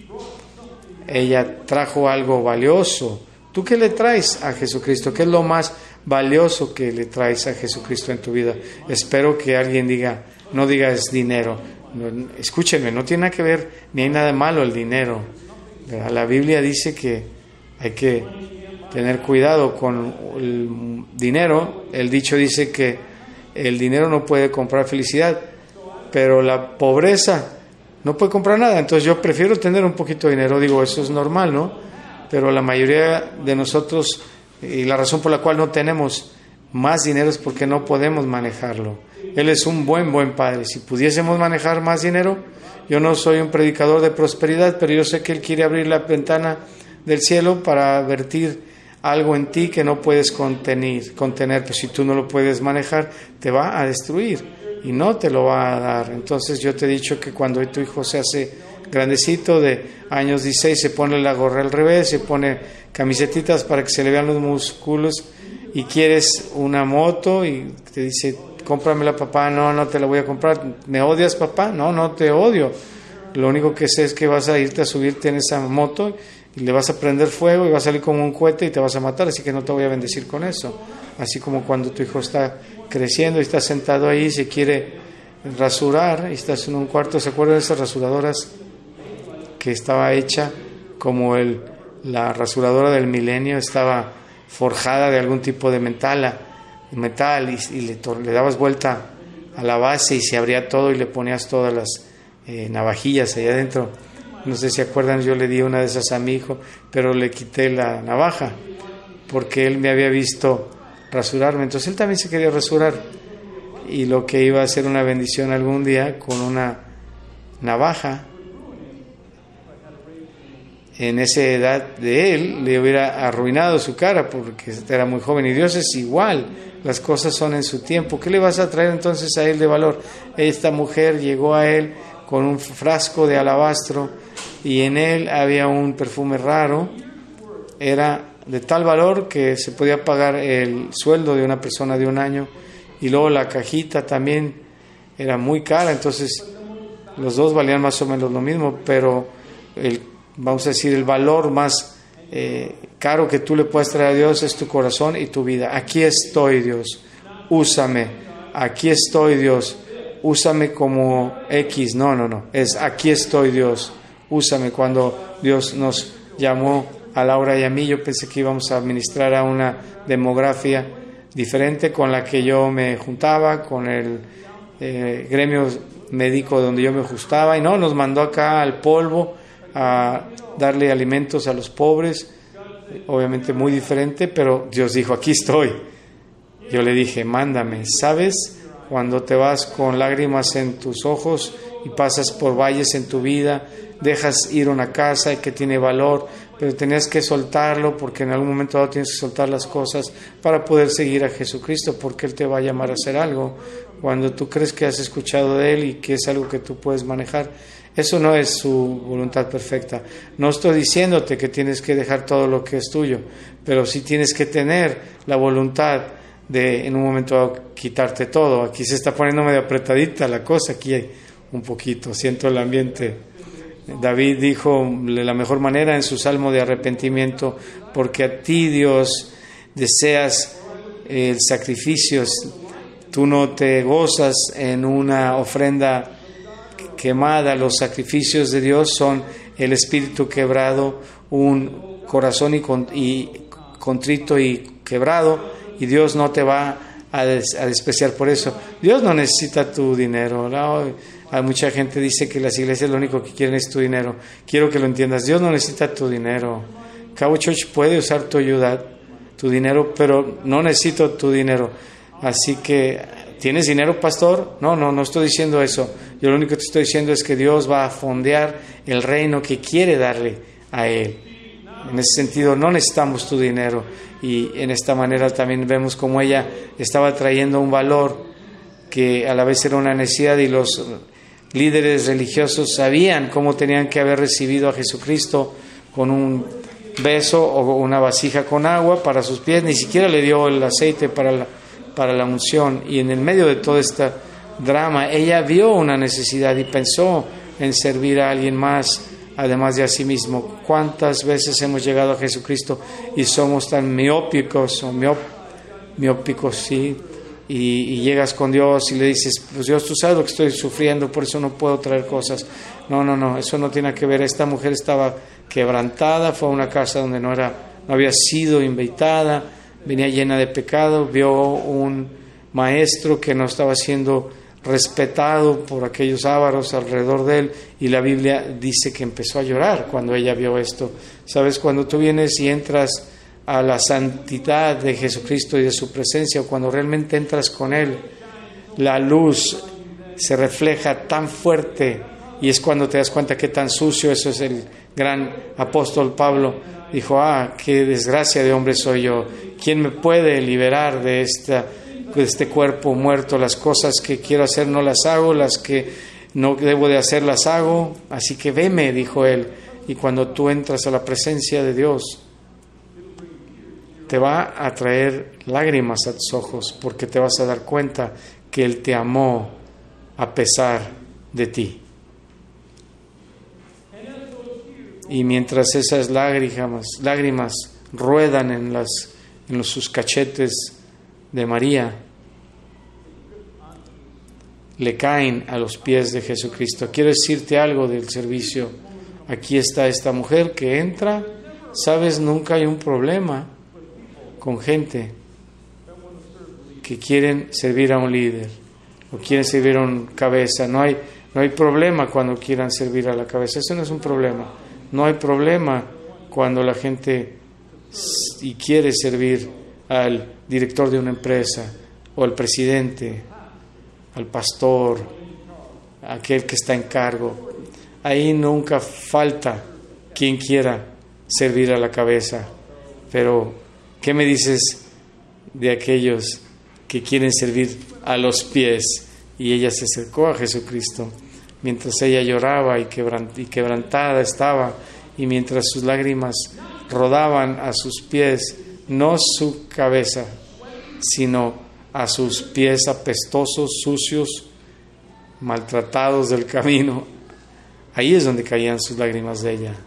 Ella trajo algo valioso. ¿Tú qué le traes a Jesucristo? ¿Qué es lo más valioso que le traes a Jesucristo en tu vida? Espero que alguien diga, no digas dinero. No, escúchenme, no tiene nada que ver, ni hay nada de malo el dinero. La Biblia dice que hay que tener cuidado con el dinero. El dicho dice que el dinero no puede comprar felicidad, pero la pobreza no puede comprar nada. Entonces yo prefiero tener un poquito de dinero. Digo, eso es normal, ¿no? Pero la mayoría de nosotros, y la razón por la cual no tenemos más dinero es porque no podemos manejarlo. Él es un buen, buen Padre. Si pudiésemos manejar más dinero, yo no soy un predicador de prosperidad, pero yo sé que Él quiere abrir la ventana del cielo para vertir algo en ti que no puedes contener, contener. Pues si tú no lo puedes manejar, te va a destruir y no te lo va a dar. Entonces yo te he dicho que cuando tu hijo se hace grandecito, de años dieciséis, se pone la gorra al revés, se pone camisetitas para que se le vean los músculos, y quieres una moto y te dice, cómpramela, papá. No, no te la voy a comprar. ¿Me odias, papá? No, no te odio. Lo único que sé es que vas a irte a subirte en esa moto y le vas a prender fuego y va a salir como un cohete y te vas a matar, así que no te voy a bendecir con eso. Así como cuando tu hijo está creciendo y está sentado ahí y se quiere rasurar y estás en un cuarto. ¿Se acuerdan de esas rasuradoras que estaba hecha como el, la rasuradora del milenio? Estaba forjada de algún tipo de metal, metal y, y le, le dabas vuelta a la base y se abría todo y le ponías todas las eh, navajillas ahí adentro. No sé si se acuerdan, yo le di una de esas a mi hijo, pero le quité la navaja porque él me había visto rasurarme, entonces él también se quería rasurar, y lo que iba a ser una bendición algún día con una navaja en esa edad de él le hubiera arruinado su cara porque era muy joven, y Dios es igual, las cosas son en su tiempo. ¿Qué le vas a traer entonces a él de valor? Esta mujer llegó a él con un frasco de alabastro y en él había un perfume raro, era de tal valor que se podía pagar el sueldo de una persona de un año, y luego la cajita también era muy cara, entonces los dos valían más o menos lo mismo, pero el vamos a decir, el valor más eh, caro que tú le puedes traer a Dios es tu corazón y tu vida. Aquí estoy, Dios, úsame, aquí estoy Dios, úsame como X, no, no, no, es aquí estoy Dios, úsame. Cuando Dios nos llamó a Laura y a mí, yo pensé que íbamos a ministrar a una demografía diferente con la que yo me juntaba, con el eh, gremio médico donde yo me ajustaba, y no, nos mandó acá al polvo a darle alimentos a los pobres, obviamente muy diferente, pero Dios dijo, aquí estoy. Yo le dije, mándame. ¿Sabes? Cuando te vas con lágrimas en tus ojos y pasas por valles en tu vida, dejas ir una casa que tiene valor, pero tenías que soltarlo, porque en algún momento dado tienes que soltar las cosas para poder seguir a Jesucristo, porque Él te va a llamar a hacer algo. Cuando tú crees que has escuchado de Él y que es algo que tú puedes manejar, eso no es su voluntad perfecta. No estoy diciéndote que tienes que dejar todo lo que es tuyo, pero sí tienes que tener la voluntad de en un momento dado quitarte todo. Aquí se está poniendo medio apretadita la cosa, aquí hay un poquito, siento el ambiente. David dijo de la mejor manera en su salmo de arrepentimiento, porque a ti Dios deseas el sacrificio, tú no te gozas en una ofrenda quemada. Los sacrificios de Dios son el espíritu quebrado, un corazón y, con, y contrito y quebrado, y Dios no te va a, des, a despreciar por eso. Dios no necesita tu dinero, ¿no? Hay mucha gente que dice que las iglesias lo único que quieren es tu dinero. Quiero que lo entiendas, Dios no necesita tu dinero. Cabo Church puede usar tu ayuda, tu dinero, pero no necesito tu dinero. Así que, ¿tienes dinero, pastor? No, no, no estoy diciendo eso. Yo lo único que te estoy diciendo es que Dios va a fondear el reino que quiere darle a Él. En ese sentido, no necesitamos tu dinero. Y en esta manera también vemos cómo ella estaba trayendo un valor que a la vez era una necesidad, y los líderes religiosos sabían cómo tenían que haber recibido a Jesucristo con un beso o una vasija con agua para sus pies. Ni siquiera le dio el aceite para la, para la unción. Y en el medio de todo este drama, ella vio una necesidad y pensó en servir a alguien más, además de a sí mismo. ¿Cuántas veces hemos llegado a Jesucristo y somos tan miópicos o miop, miópicos, sí? Y, y llegas con Dios y le dices, pues Dios, tú sabes lo que estoy sufriendo, por eso no puedo traer cosas. No, no, no, eso no tiene que ver. Esta mujer estaba quebrantada, fue a una casa donde no era, no había sido invitada, venía llena de pecado, vio un maestro que no estaba siendo respetado por aquellos ávaros alrededor de él, y la Biblia dice que empezó a llorar cuando ella vio esto. ¿Sabes? Cuando tú vienes y entras a la santidad de Jesucristo y de su presencia, o cuando realmente entras con Él, la luz se refleja tan fuerte, y es cuando te das cuenta que tan sucio. Eso es el gran apóstol Pablo. Dijo, ah, qué desgracia de hombre soy yo. ¿Quién me puede liberar de, esta, de este cuerpo muerto? Las cosas que quiero hacer no las hago, las que no debo de hacer las hago. Así que veme, dijo él. Y cuando tú entras a la presencia de Dios, te va a traer lágrimas a tus ojos, porque te vas a dar cuenta que Él te amó a pesar de ti. Y mientras esas lágrimas, lágrimas ruedan en, las, en los, sus cachetes de María, le caen a los pies de Jesucristo. Quiero decirte algo del servicio. Aquí está esta mujer que entra, sabes, nunca hay un problema con gente que quieren servir a un líder o quieren servir a un cabeza. No hay, no hay problema cuando quieran servir a la cabeza. Eso no es un problema. No hay problema cuando la gente y quiere servir al director de una empresa, o al presidente, al pastor, a aquel que está en cargo. Ahí nunca falta quien quiera servir a la cabeza. Pero ¿qué me dices de aquellos que quieren servir a los pies? Y ella se acercó a Jesucristo mientras ella lloraba y, quebrant- y quebrantada estaba, y mientras sus lágrimas rodaban a sus pies, no su cabeza, sino a sus pies apestosos, sucios, maltratados del camino. Ahí es donde caían sus lágrimas de ella.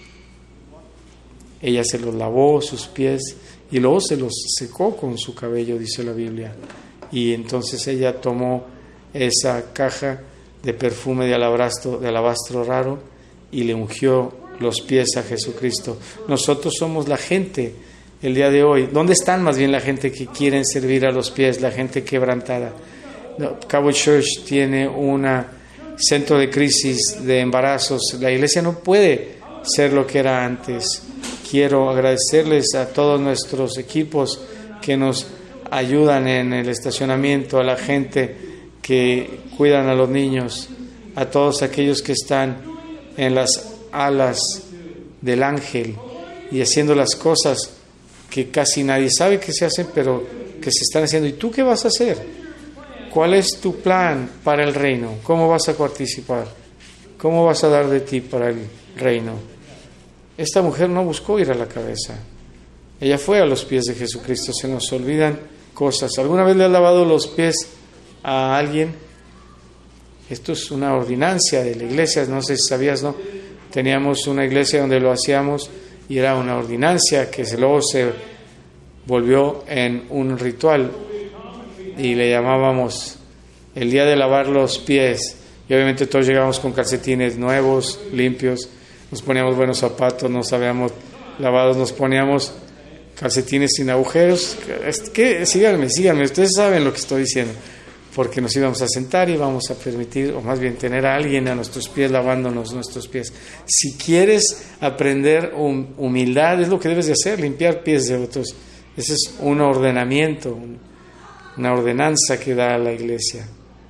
Ella se los lavó sus pies y luego se los secó con su cabello, dice la Biblia. Y entonces ella tomó esa caja de perfume de alabastro, de alabastro raro y le ungió los pies a Jesucristo. Nosotros somos la gente el día de hoy. ¿Dónde están más bien la gente que quieren servir a los pies, la gente quebrantada? No, Cabot Church tiene un centro de crisis de embarazos. La iglesia no puede ser lo que era antes. Quiero agradecerles a todos nuestros equipos que nos ayudan en el estacionamiento, a la gente que cuidan a los niños, a todos aquellos que están en las alas del ángel y haciendo las cosas que casi nadie sabe que se hacen, pero que se están haciendo. ¿Y tú qué vas a hacer? ¿Cuál es tu plan para el reino? ¿Cómo vas a participar? ¿Cómo vas a dar de ti para el reino? Esta mujer no buscó ir a la cabeza. Ella fue a los pies de Jesucristo. Se nos olvidan cosas. ¿Alguna vez le has lavado los pies a alguien? Esto es una ordinancia de la iglesia. No sé si sabías, ¿no? Teníamos una iglesia donde lo hacíamos y era una ordinancia que luego se volvió en un ritual y le llamábamos el día de lavar los pies. Y obviamente todos llegábamos con calcetines nuevos, limpios, nos poníamos buenos zapatos, nos habíamos lavados, nos poníamos calcetines sin agujeros. ¿Qué? Síganme, síganme, ustedes saben lo que estoy diciendo. Porque nos íbamos a sentar y íbamos a permitir, o más bien tener a alguien a nuestros pies lavándonos nuestros pies. Si quieres aprender hum- humildad, es lo que debes de hacer, limpiar pies de otros. Ese es un ordenamiento, una ordenanza que da la iglesia.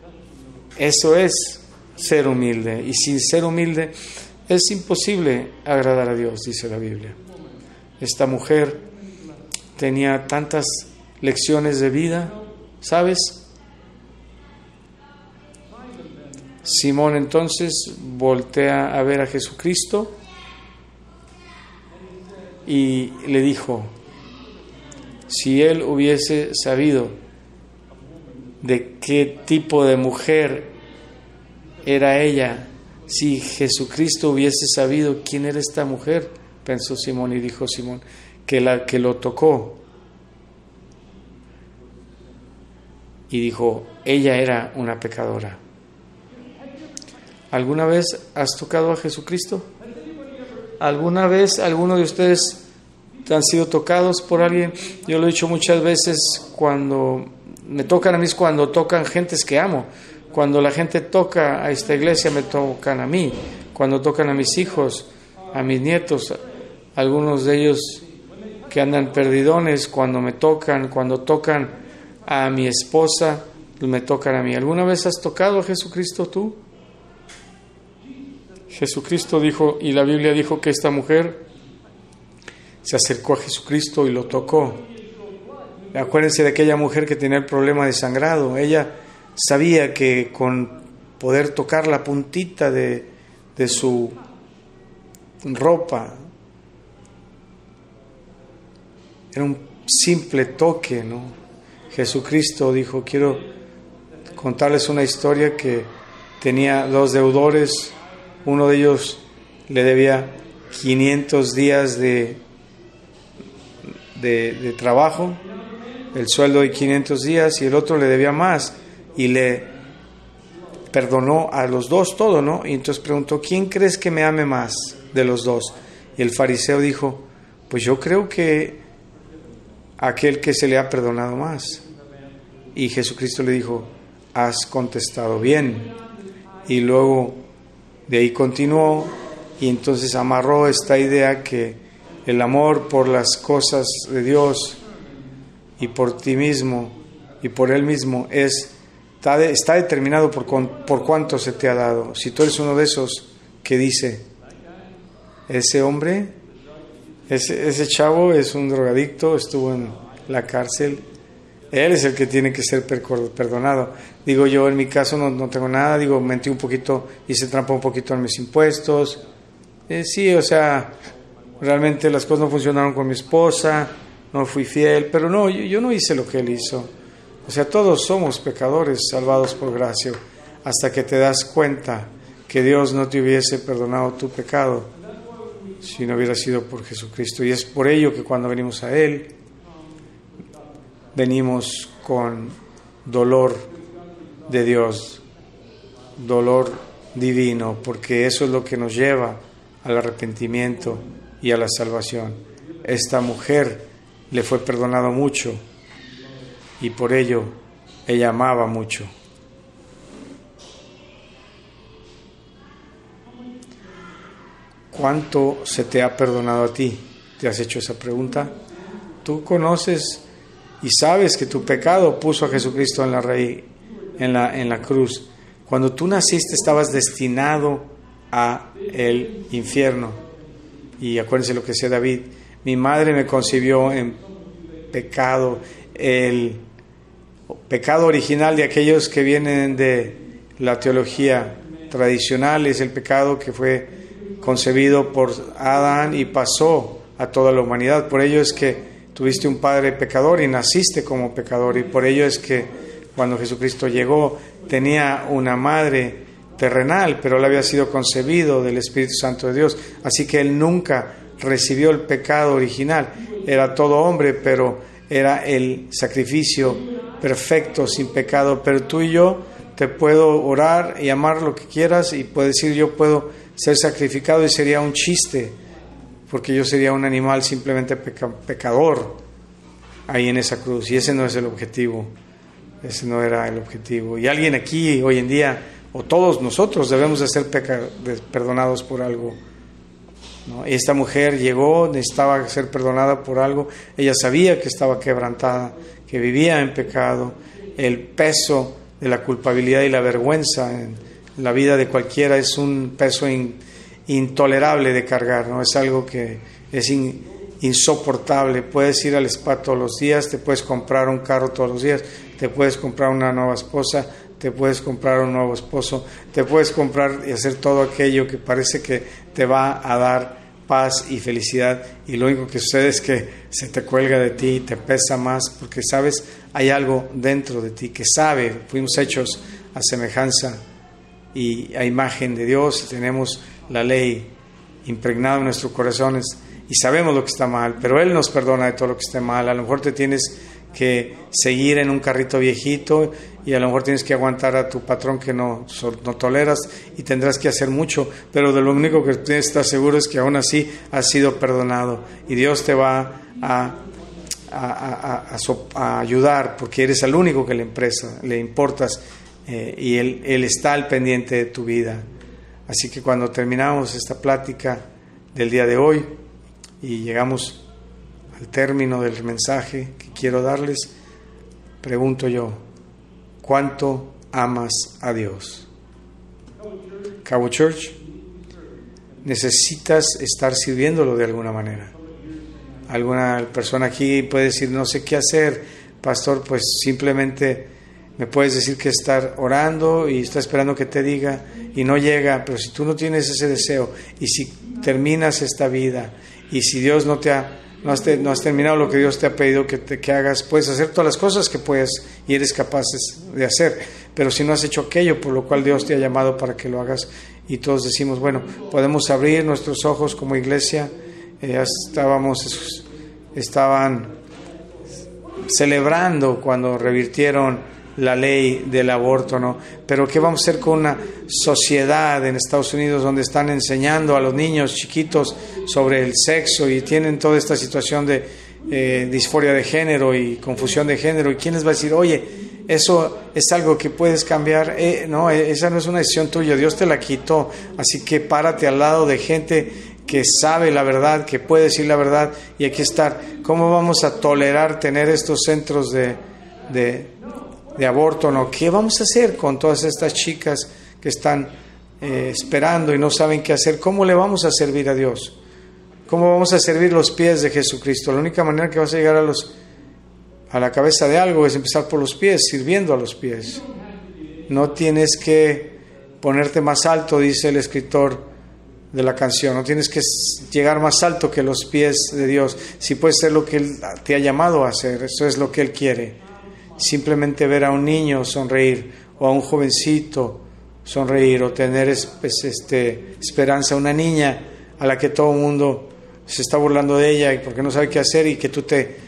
Eso es ser humilde. Y sin ser humilde es imposible agradar a Dios, dice la Biblia. Esta mujer tenía tantas lecciones de vida, ¿sabes? Simón entonces voltea a ver a Jesucristo y le dijo, si él hubiese sabido de qué tipo de mujer era ella, si Jesucristo hubiese sabido quién era esta mujer, pensó Simón, y dijo Simón, que la que lo tocó, y dijo, ella era una pecadora. ¿Alguna vez has tocado a Jesucristo? ¿Alguna vez alguno de ustedes han sido tocados por alguien? Yo lo he dicho muchas veces, cuando me tocan a mí es cuando tocan gentes que amo. Cuando la gente toca a esta iglesia, me tocan a mí. Cuando tocan a mis hijos, a mis nietos, algunos de ellos que andan perdidones, cuando me tocan, cuando tocan a mi esposa, me tocan a mí. ¿Alguna vez has tocado a Jesucristo tú? Jesucristo dijo, y la Biblia dijo que esta mujer se acercó a Jesucristo y lo tocó. Acuérdense de aquella mujer que tenía el problema de sangrado. Ella sabía que con poder tocar la puntita de, de su ropa, era un simple toque, ¿no? Jesucristo dijo, quiero contarles una historia que tenía dos deudores. Uno de ellos le debía quinientos días de, de, de trabajo, el sueldo de quinientos días, y el otro le debía más, y le perdonó a los dos todo, ¿no? Y entonces preguntó, ¿quién crees que me ame más de los dos? Y el fariseo dijo, pues yo creo que aquel que se le ha perdonado más. Y Jesucristo le dijo, has contestado bien. Y luego de ahí continuó, y entonces amarró esta idea que el amor por las cosas de Dios y por ti mismo y por Él mismo es, está, de, está determinado por, por cuánto se te ha dado. Si tú eres uno de esos que dice, ese hombre, ese, ese chavo es un drogadicto, estuvo en la cárcel, él es el que tiene que ser perdonado. Digo, yo en mi caso no, no tengo nada, digo, mentí un poquito, hice trampa un poquito en mis impuestos. Eh, sí, o sea, realmente las cosas no funcionaron con mi esposa, no fui fiel, pero no, yo, yo no hice lo que él hizo. O sea, todos somos pecadores salvados por gracia, hasta que te das cuenta que Dios no te hubiese perdonado tu pecado si no hubiera sido por Jesucristo. Y es por ello que cuando venimos a Él, venimos con dolor de Dios, dolor divino, porque eso es lo que nos lleva al arrepentimiento y a la salvación. Esta mujer le fue perdonado mucho y por ello ella amaba mucho. ¿Cuánto se te ha perdonado a ti? ¿Te has hecho esa pregunta? Tú conoces y sabes que tu pecado puso a Jesucristo en la raíz, en la, en la cruz. Cuando tú naciste estabas destinado a el infierno. Y acuérdense lo que decía David: mi madre me concibió en pecado. El pecado original de aquellos que vienen de la teología tradicional es el pecado que fue concebido por Adán y pasó a toda la humanidad. Por ello es que tuviste un padre pecador y naciste como pecador, y por ello es que cuando Jesucristo llegó tenía una madre terrenal, pero él había sido concebido del Espíritu Santo de Dios, así que él nunca recibió el pecado original. Era todo hombre, pero era el sacrificio perfecto, sin pecado. Pero tú y yo te puedo orar y amar lo que quieras, y puedes decir: yo puedo ser sacrificado, y sería un chiste, porque yo sería un animal simplemente peca- pecador ahí en esa cruz, y ese no es el objetivo, ese no era el objetivo. Y alguien aquí hoy en día, o todos nosotros, debemos de ser peca- de, perdonados por algo, ¿no? Y esta mujer llegó, necesitaba ser perdonada por algo. Ella sabía que estaba quebrantada, que vivía en pecado. El peso de la culpabilidad y la vergüenza en la vida de cualquiera es un peso in, intolerable de cargar, ¿no? Es algo que es in, insoportable. Puedes ir al spa todos los días, te puedes comprar un carro todos los días, te puedes comprar una nueva esposa, te puedes comprar un nuevo esposo, te puedes comprar y hacer todo aquello que parece que te va a dar paz y felicidad, y lo único que sucede es que se te cuelga de ti y te pesa más, porque sabes, hay algo dentro de ti que sabe. Fuimos hechos a semejanza y a imagen de Dios, y tenemos la ley impregnada en nuestros corazones y sabemos lo que está mal, pero Él nos perdona de todo lo que esté mal. A lo mejor te tienes que seguir en un carrito viejito, y a lo mejor tienes que aguantar a tu patrón que no, no toleras, y tendrás que hacer mucho, pero de lo único que tienes que estar seguro es que aún así has sido perdonado, y Dios te va a, a, a, a, a ayudar, porque eres el único que le, empresa, le importas, eh, y él, él está al pendiente de tu vida. Así que cuando terminamos esta plática del día de hoy y llegamos al término del mensaje que quiero darles, pregunto yo: ¿cuánto amas a Dios? Cabo Church, necesitas estar sirviéndolo de alguna manera. Alguna persona aquí puede decir: no sé qué hacer, pastor. Pues simplemente me puedes decir que estar orando y está esperando que te diga, y no llega. Pero si tú no tienes ese deseo, y si terminas esta vida, y si Dios no te ha No has, te, no has terminado lo que Dios te ha pedido que, te, que hagas, puedes hacer todas las cosas que puedes y eres capaces de hacer, pero si no has hecho aquello por lo cual Dios te ha llamado para que lo hagas, y todos decimos: bueno, podemos abrir nuestros ojos como iglesia. Eh, estábamos, estaban celebrando cuando revirtieron la ley del aborto, ¿no? Pero ¿qué vamos a hacer con una sociedad en Estados Unidos donde están enseñando a los niños chiquitos sobre el sexo y tienen toda esta situación de eh, disforia de género y confusión de género? ¿Y quién les va a decir: oye, eso es algo que puedes cambiar? Eh, no, esa no es una decisión tuya, Dios te la quitó. Así que párate al lado de gente que sabe la verdad, que puede decir la verdad, y hay que estar. ¿Cómo vamos a tolerar tener estos centros de, de, de aborto? ¿No? ¿Qué vamos a hacer con todas estas chicas que están eh, esperando y no saben qué hacer? ¿Cómo le vamos a servir a Dios? ¿Cómo vamos a servir los pies de Jesucristo? La única manera que vas a llegar a los a la cabeza de algo es empezar por los pies, sirviendo a los pies. No tienes que ponerte más alto, dice el escritor de la canción, no tienes que llegar más alto que los pies de Dios. Si puedes ser lo que Él te ha llamado a hacer, eso es lo que Él quiere. Simplemente ver a un niño sonreír, o a un jovencito sonreír, o tener este, esperanza, una niña a la que todo el mundo se está burlando de ella y porque no sabe qué hacer, y que tú te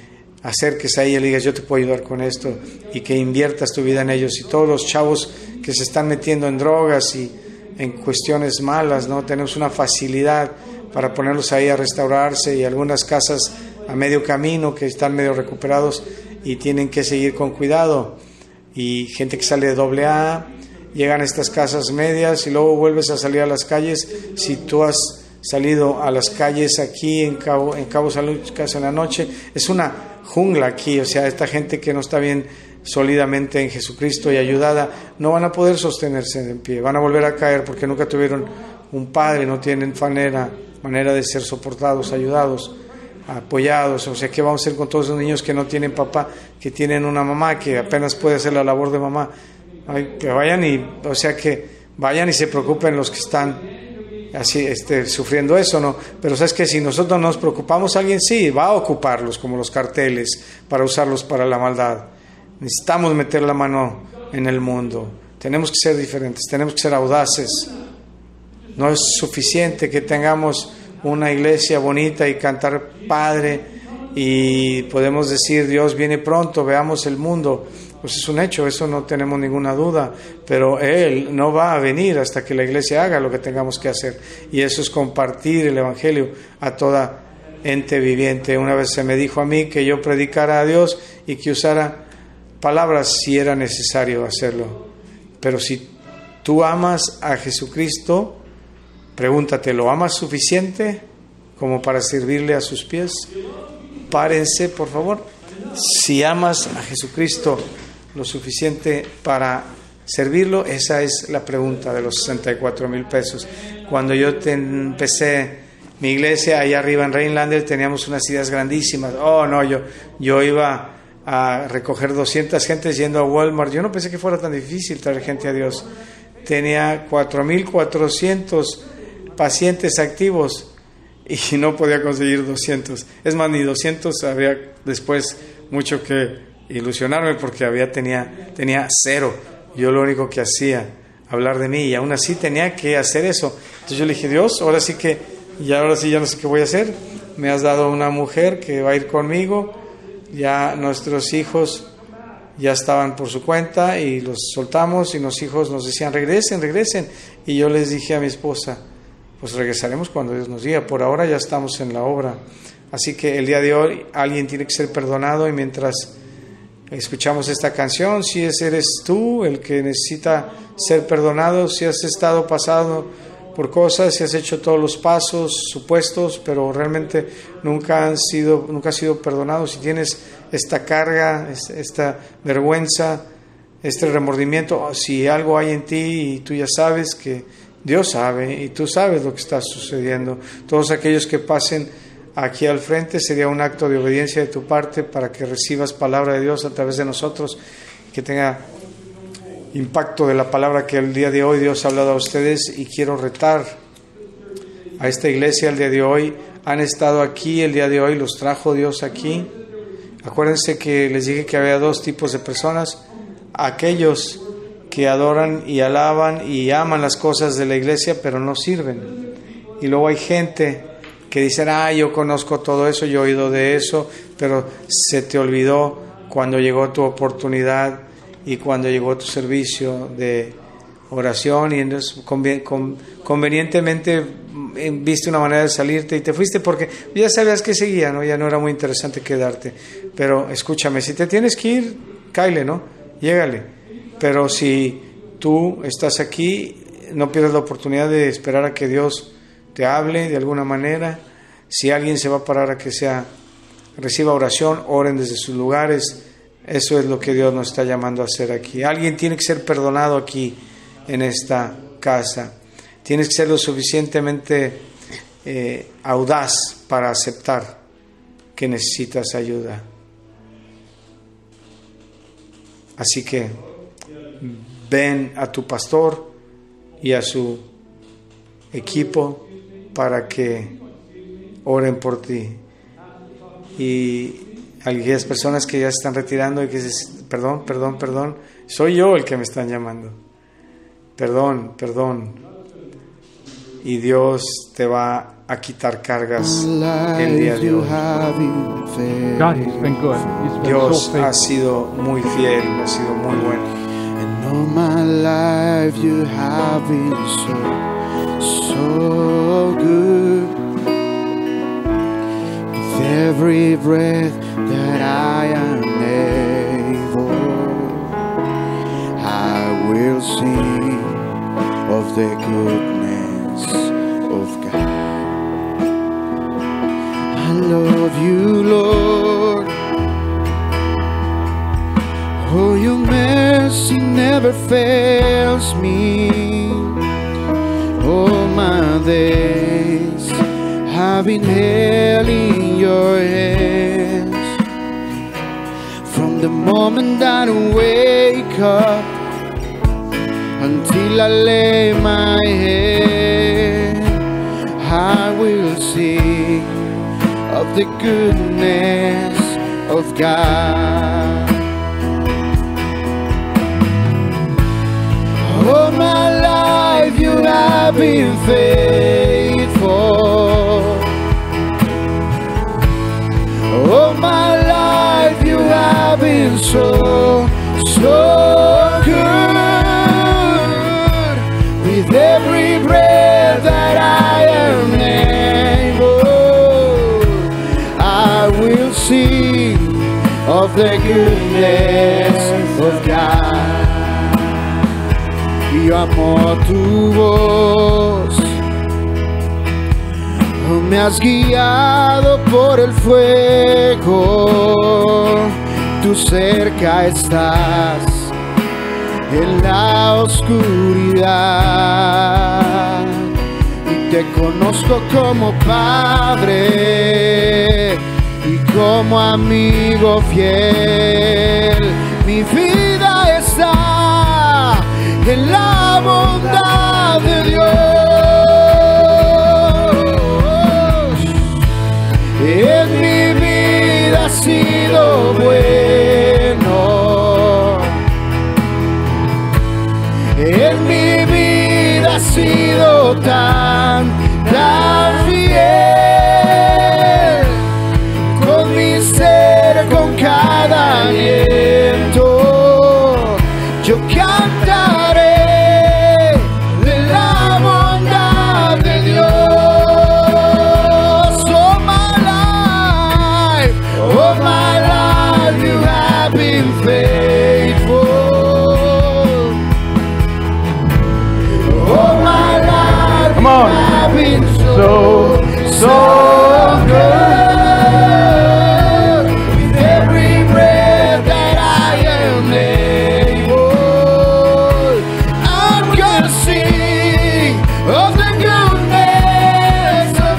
acerques a ella y le digas, yo te puedo ayudar con esto, y que inviertas tu vida en ellos. Y todos los chavos que se están metiendo en drogas y en cuestiones malas, ¿no? Tenemos una facilidad para ponerlos ahí a restaurarse, y algunas casas a medio camino que están medio recuperados y tienen que seguir con cuidado, y gente que sale de doble A, llegan a estas casas medias y luego vuelves a salir a las calles. Si tú has salido a las calles aquí en Cabo, en Cabo San Lucas en la noche, es una jungla aquí, o sea, esta gente que no está bien sólidamente en Jesucristo y ayudada, no van a poder sostenerse en pie, van a volver a caer porque nunca tuvieron un padre, no tienen manera, manera de ser soportados, ayudados, apoyados. O sea, ¿qué vamos a hacer con todos esos niños que no tienen papá, que tienen una mamá que apenas puede hacer la labor de mamá? Ay, que vayan y, o sea, que vayan y se preocupen los que están así, este, sufriendo eso, ¿no? Pero sabes que si nosotros nos preocupamos, alguien sí va a ocuparlos, como los carteles, para usarlos para la maldad. Necesitamos meter la mano en el mundo. Tenemos que ser diferentes, tenemos que ser audaces. No es suficiente que tengamos una iglesia bonita y cantar Padre y podemos decir Dios viene pronto, veamos el mundo. Pues es un hecho, eso no tenemos ninguna duda, pero Él no va a venir hasta que la iglesia haga lo que tengamos que hacer, y eso es compartir el Evangelio a toda ente viviente. Una vez se me dijo a mí que yo predicara a Dios y que usara palabras si era necesario hacerlo, pero si tú amas a Jesucristo, pregúntate, ¿lo amas suficiente como para servirle a sus pies? Párense, por favor. Si amas a Jesucristo lo suficiente para servirlo, esa es la pregunta de los sesenta y cuatro mil pesos. Cuando yo te empecé mi iglesia allá arriba en Rhinelander, teníamos unas ideas grandísimas. Oh, no, yo, yo iba a recoger doscientas gentes yendo a Walmart. Yo no pensé que fuera tan difícil traer gente a Dios. Tenía cuatro mil cuatrocientos pacientes activos y no podía conseguir doscientos. Es más, ni doscientos, había después mucho que ilusionarme porque había, tenía, tenía cero. Yo lo único que hacía, hablar de mí, y aún así tenía que hacer eso. Entonces yo le dije, Dios, ahora sí que, y ahora sí ya no sé qué voy a hacer. Me has dado una mujer que va a ir conmigo. Ya nuestros hijos ya estaban por su cuenta y los soltamos, y los hijos nos decían, regresen, regresen. Y yo les dije a mi esposa, pues regresaremos cuando Dios nos diga, por ahora ya estamos en la obra. Así que el día de hoy alguien tiene que ser perdonado, y mientras escuchamos esta canción, si ese eres tú el que necesita ser perdonado, si has estado pasando por cosas, si has hecho todos los pasos supuestos, pero realmente nunca han sido, nunca has sido perdonado, si tienes esta carga, esta vergüenza, este remordimiento, si algo hay en ti y tú ya sabes que Dios sabe y tú sabes lo que está sucediendo, todos aquellos que pasen aquí al frente, sería un acto de obediencia de tu parte para que recibas palabra de Dios a través de nosotros, que tenga impacto de la palabra que el día de hoy Dios ha hablado a ustedes. Y quiero retar a esta iglesia el día de hoy. Han estado aquí el día de hoy, los trajo Dios aquí. Acuérdense que les dije que había dos tipos de personas: aquellos que adoran y alaban y aman las cosas de la iglesia pero no sirven, y luego hay gente que dicen, ah, yo conozco todo eso, yo he oído de eso, pero se te olvidó cuando llegó tu oportunidad y cuando llegó tu servicio de oración, y entonces conven- con- convenientemente viste una manera de salirte y te fuiste porque ya sabías que seguía, ¿no? Ya no era muy interesante quedarte. Pero escúchame, si te tienes que ir, cáele, ¿no? Llégale. Pero si tú estás aquí, no pierdas la oportunidad de esperar a que Dios te hable de alguna manera. Si alguien se va a parar a que sea reciba oración, oren desde sus lugares. Eso es lo que Dios nos está llamando a hacer aquí. Alguien tiene que ser perdonado aquí en esta casa. Tienes que ser lo suficientemente eh, audaz para aceptar que necesitas ayuda. Así que ven a tu pastor y a su equipo para que oren por ti. Y aquellas personas que ya se están retirando y que dicen, perdón, perdón, perdón, soy yo el que me están llamando. Perdón, perdón. y Dios te va a quitar cargas el día de hoy. God, He's been good. He's been Dios so ha faithful. sido muy fiel, ha sido muy bueno. And all my life you have been so, so good. With every breath that I am able, I will sing of the goodness of God. I love you, Lord. Oh, your mercy never fails me. All my days have been held in your hands. From the moment that I wake up until I lay my head, I will sing of the goodness of God. All my life you have been faithful. All my life you have been so, so good. With every breath that I am able, I will sing of the goodness of God. Y amo tu voz, me has guiado por el fuego, tú cerca estás en la oscuridad, y te conozco como Padre y como amigo fiel. Mi vida está en la bondad de Dios. En mi vida ha sido bueno. En mi vida ha sido tan, tan fiel. Con mi ser, con cada aliento, yo cantaré de la bondad de Dios. All my life, all my life you have been faithful. All my life Come on. you have been so, so good. With every breath that I am able, I'm gonna sing of the goodness of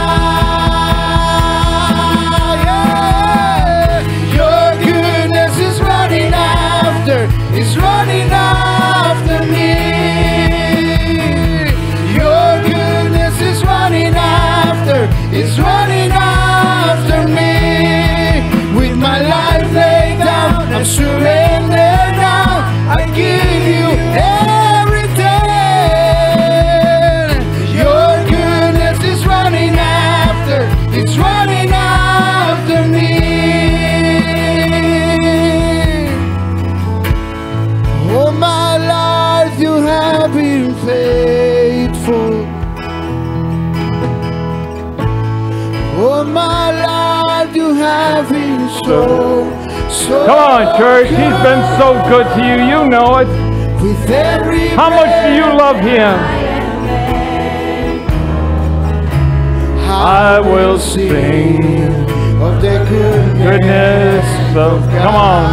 God. Yeah. Your goodness is running after, is running after me. Your goodness is running after, is running after me. With my life laid down, I'm surrendered now. I give you everything. Your goodness is running after, it's running after me. All my life you have been faithful. All my life you have been so, so Come on, church. He's been so good to you. You know it. with every How much do you love Him? I will sing of the goodness, goodness of. Come on.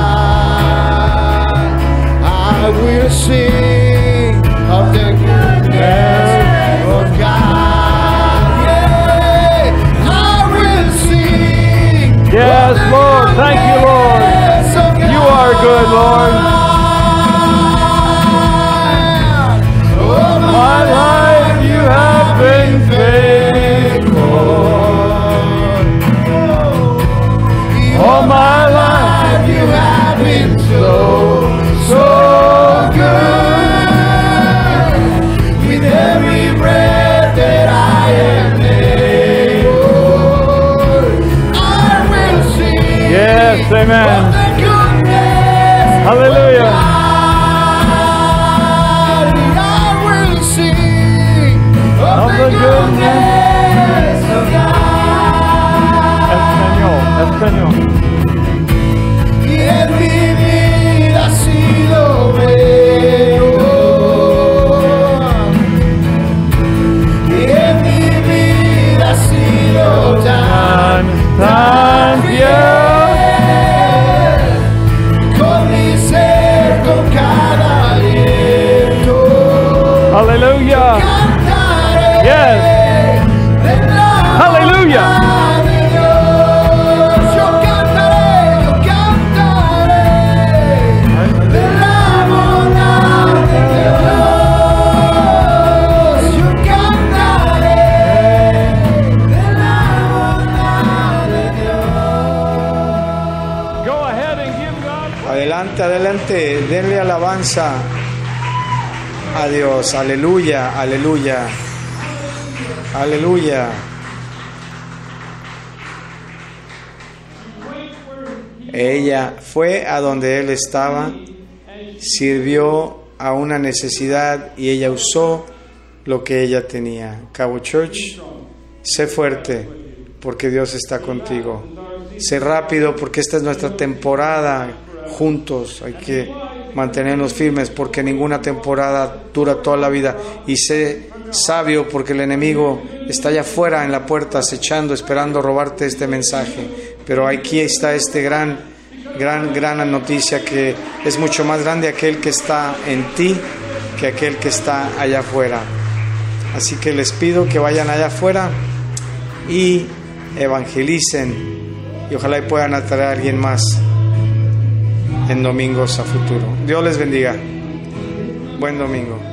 I will sing of the goodness of God. Yeah, I will sing. Yes, Lord. Thank you, Lord. You are good, Lord. All My life you have been faithful. All my life you have been so, so good. With every breath that Yes, amen. of the goodness Hallelujah. of God. I will sing of, Of the the goodness of God. Español, español. Y en mi vida ha sido bueno. Y en mi vida ha sido tan, Tan fiel. con mi ser, con cada aliento. Hallelujah. Cantaré Yes. de la Hallelujah. bondad de Dios. Yo cantaré, yo cantaré de la bondad de Dios. Yo cantaré de la bondad de Dios. Go ahead and give God. Adelante, adelante, denle alabanza a Dios. Aleluya, aleluya, aleluya. Ella fue a donde él estaba, sirvió a una necesidad y ella usó lo que ella tenía. Cabo Church, sé fuerte porque Dios está contigo. Sé rápido porque esta es nuestra temporada juntos. Hay que mantenernos firmes porque ninguna temporada dura toda la vida. Y sé sabio porque el enemigo está allá afuera en la puerta acechando, esperando robarte este mensaje. Pero aquí está este gran, gran, gran noticia, que es mucho más grande aquel que está en ti que aquel que está allá afuera. Así que les pido que vayan allá afuera y evangelicen, y ojalá y puedan atraer a alguien más en domingos a futuro. Dios les bendiga. Buen domingo.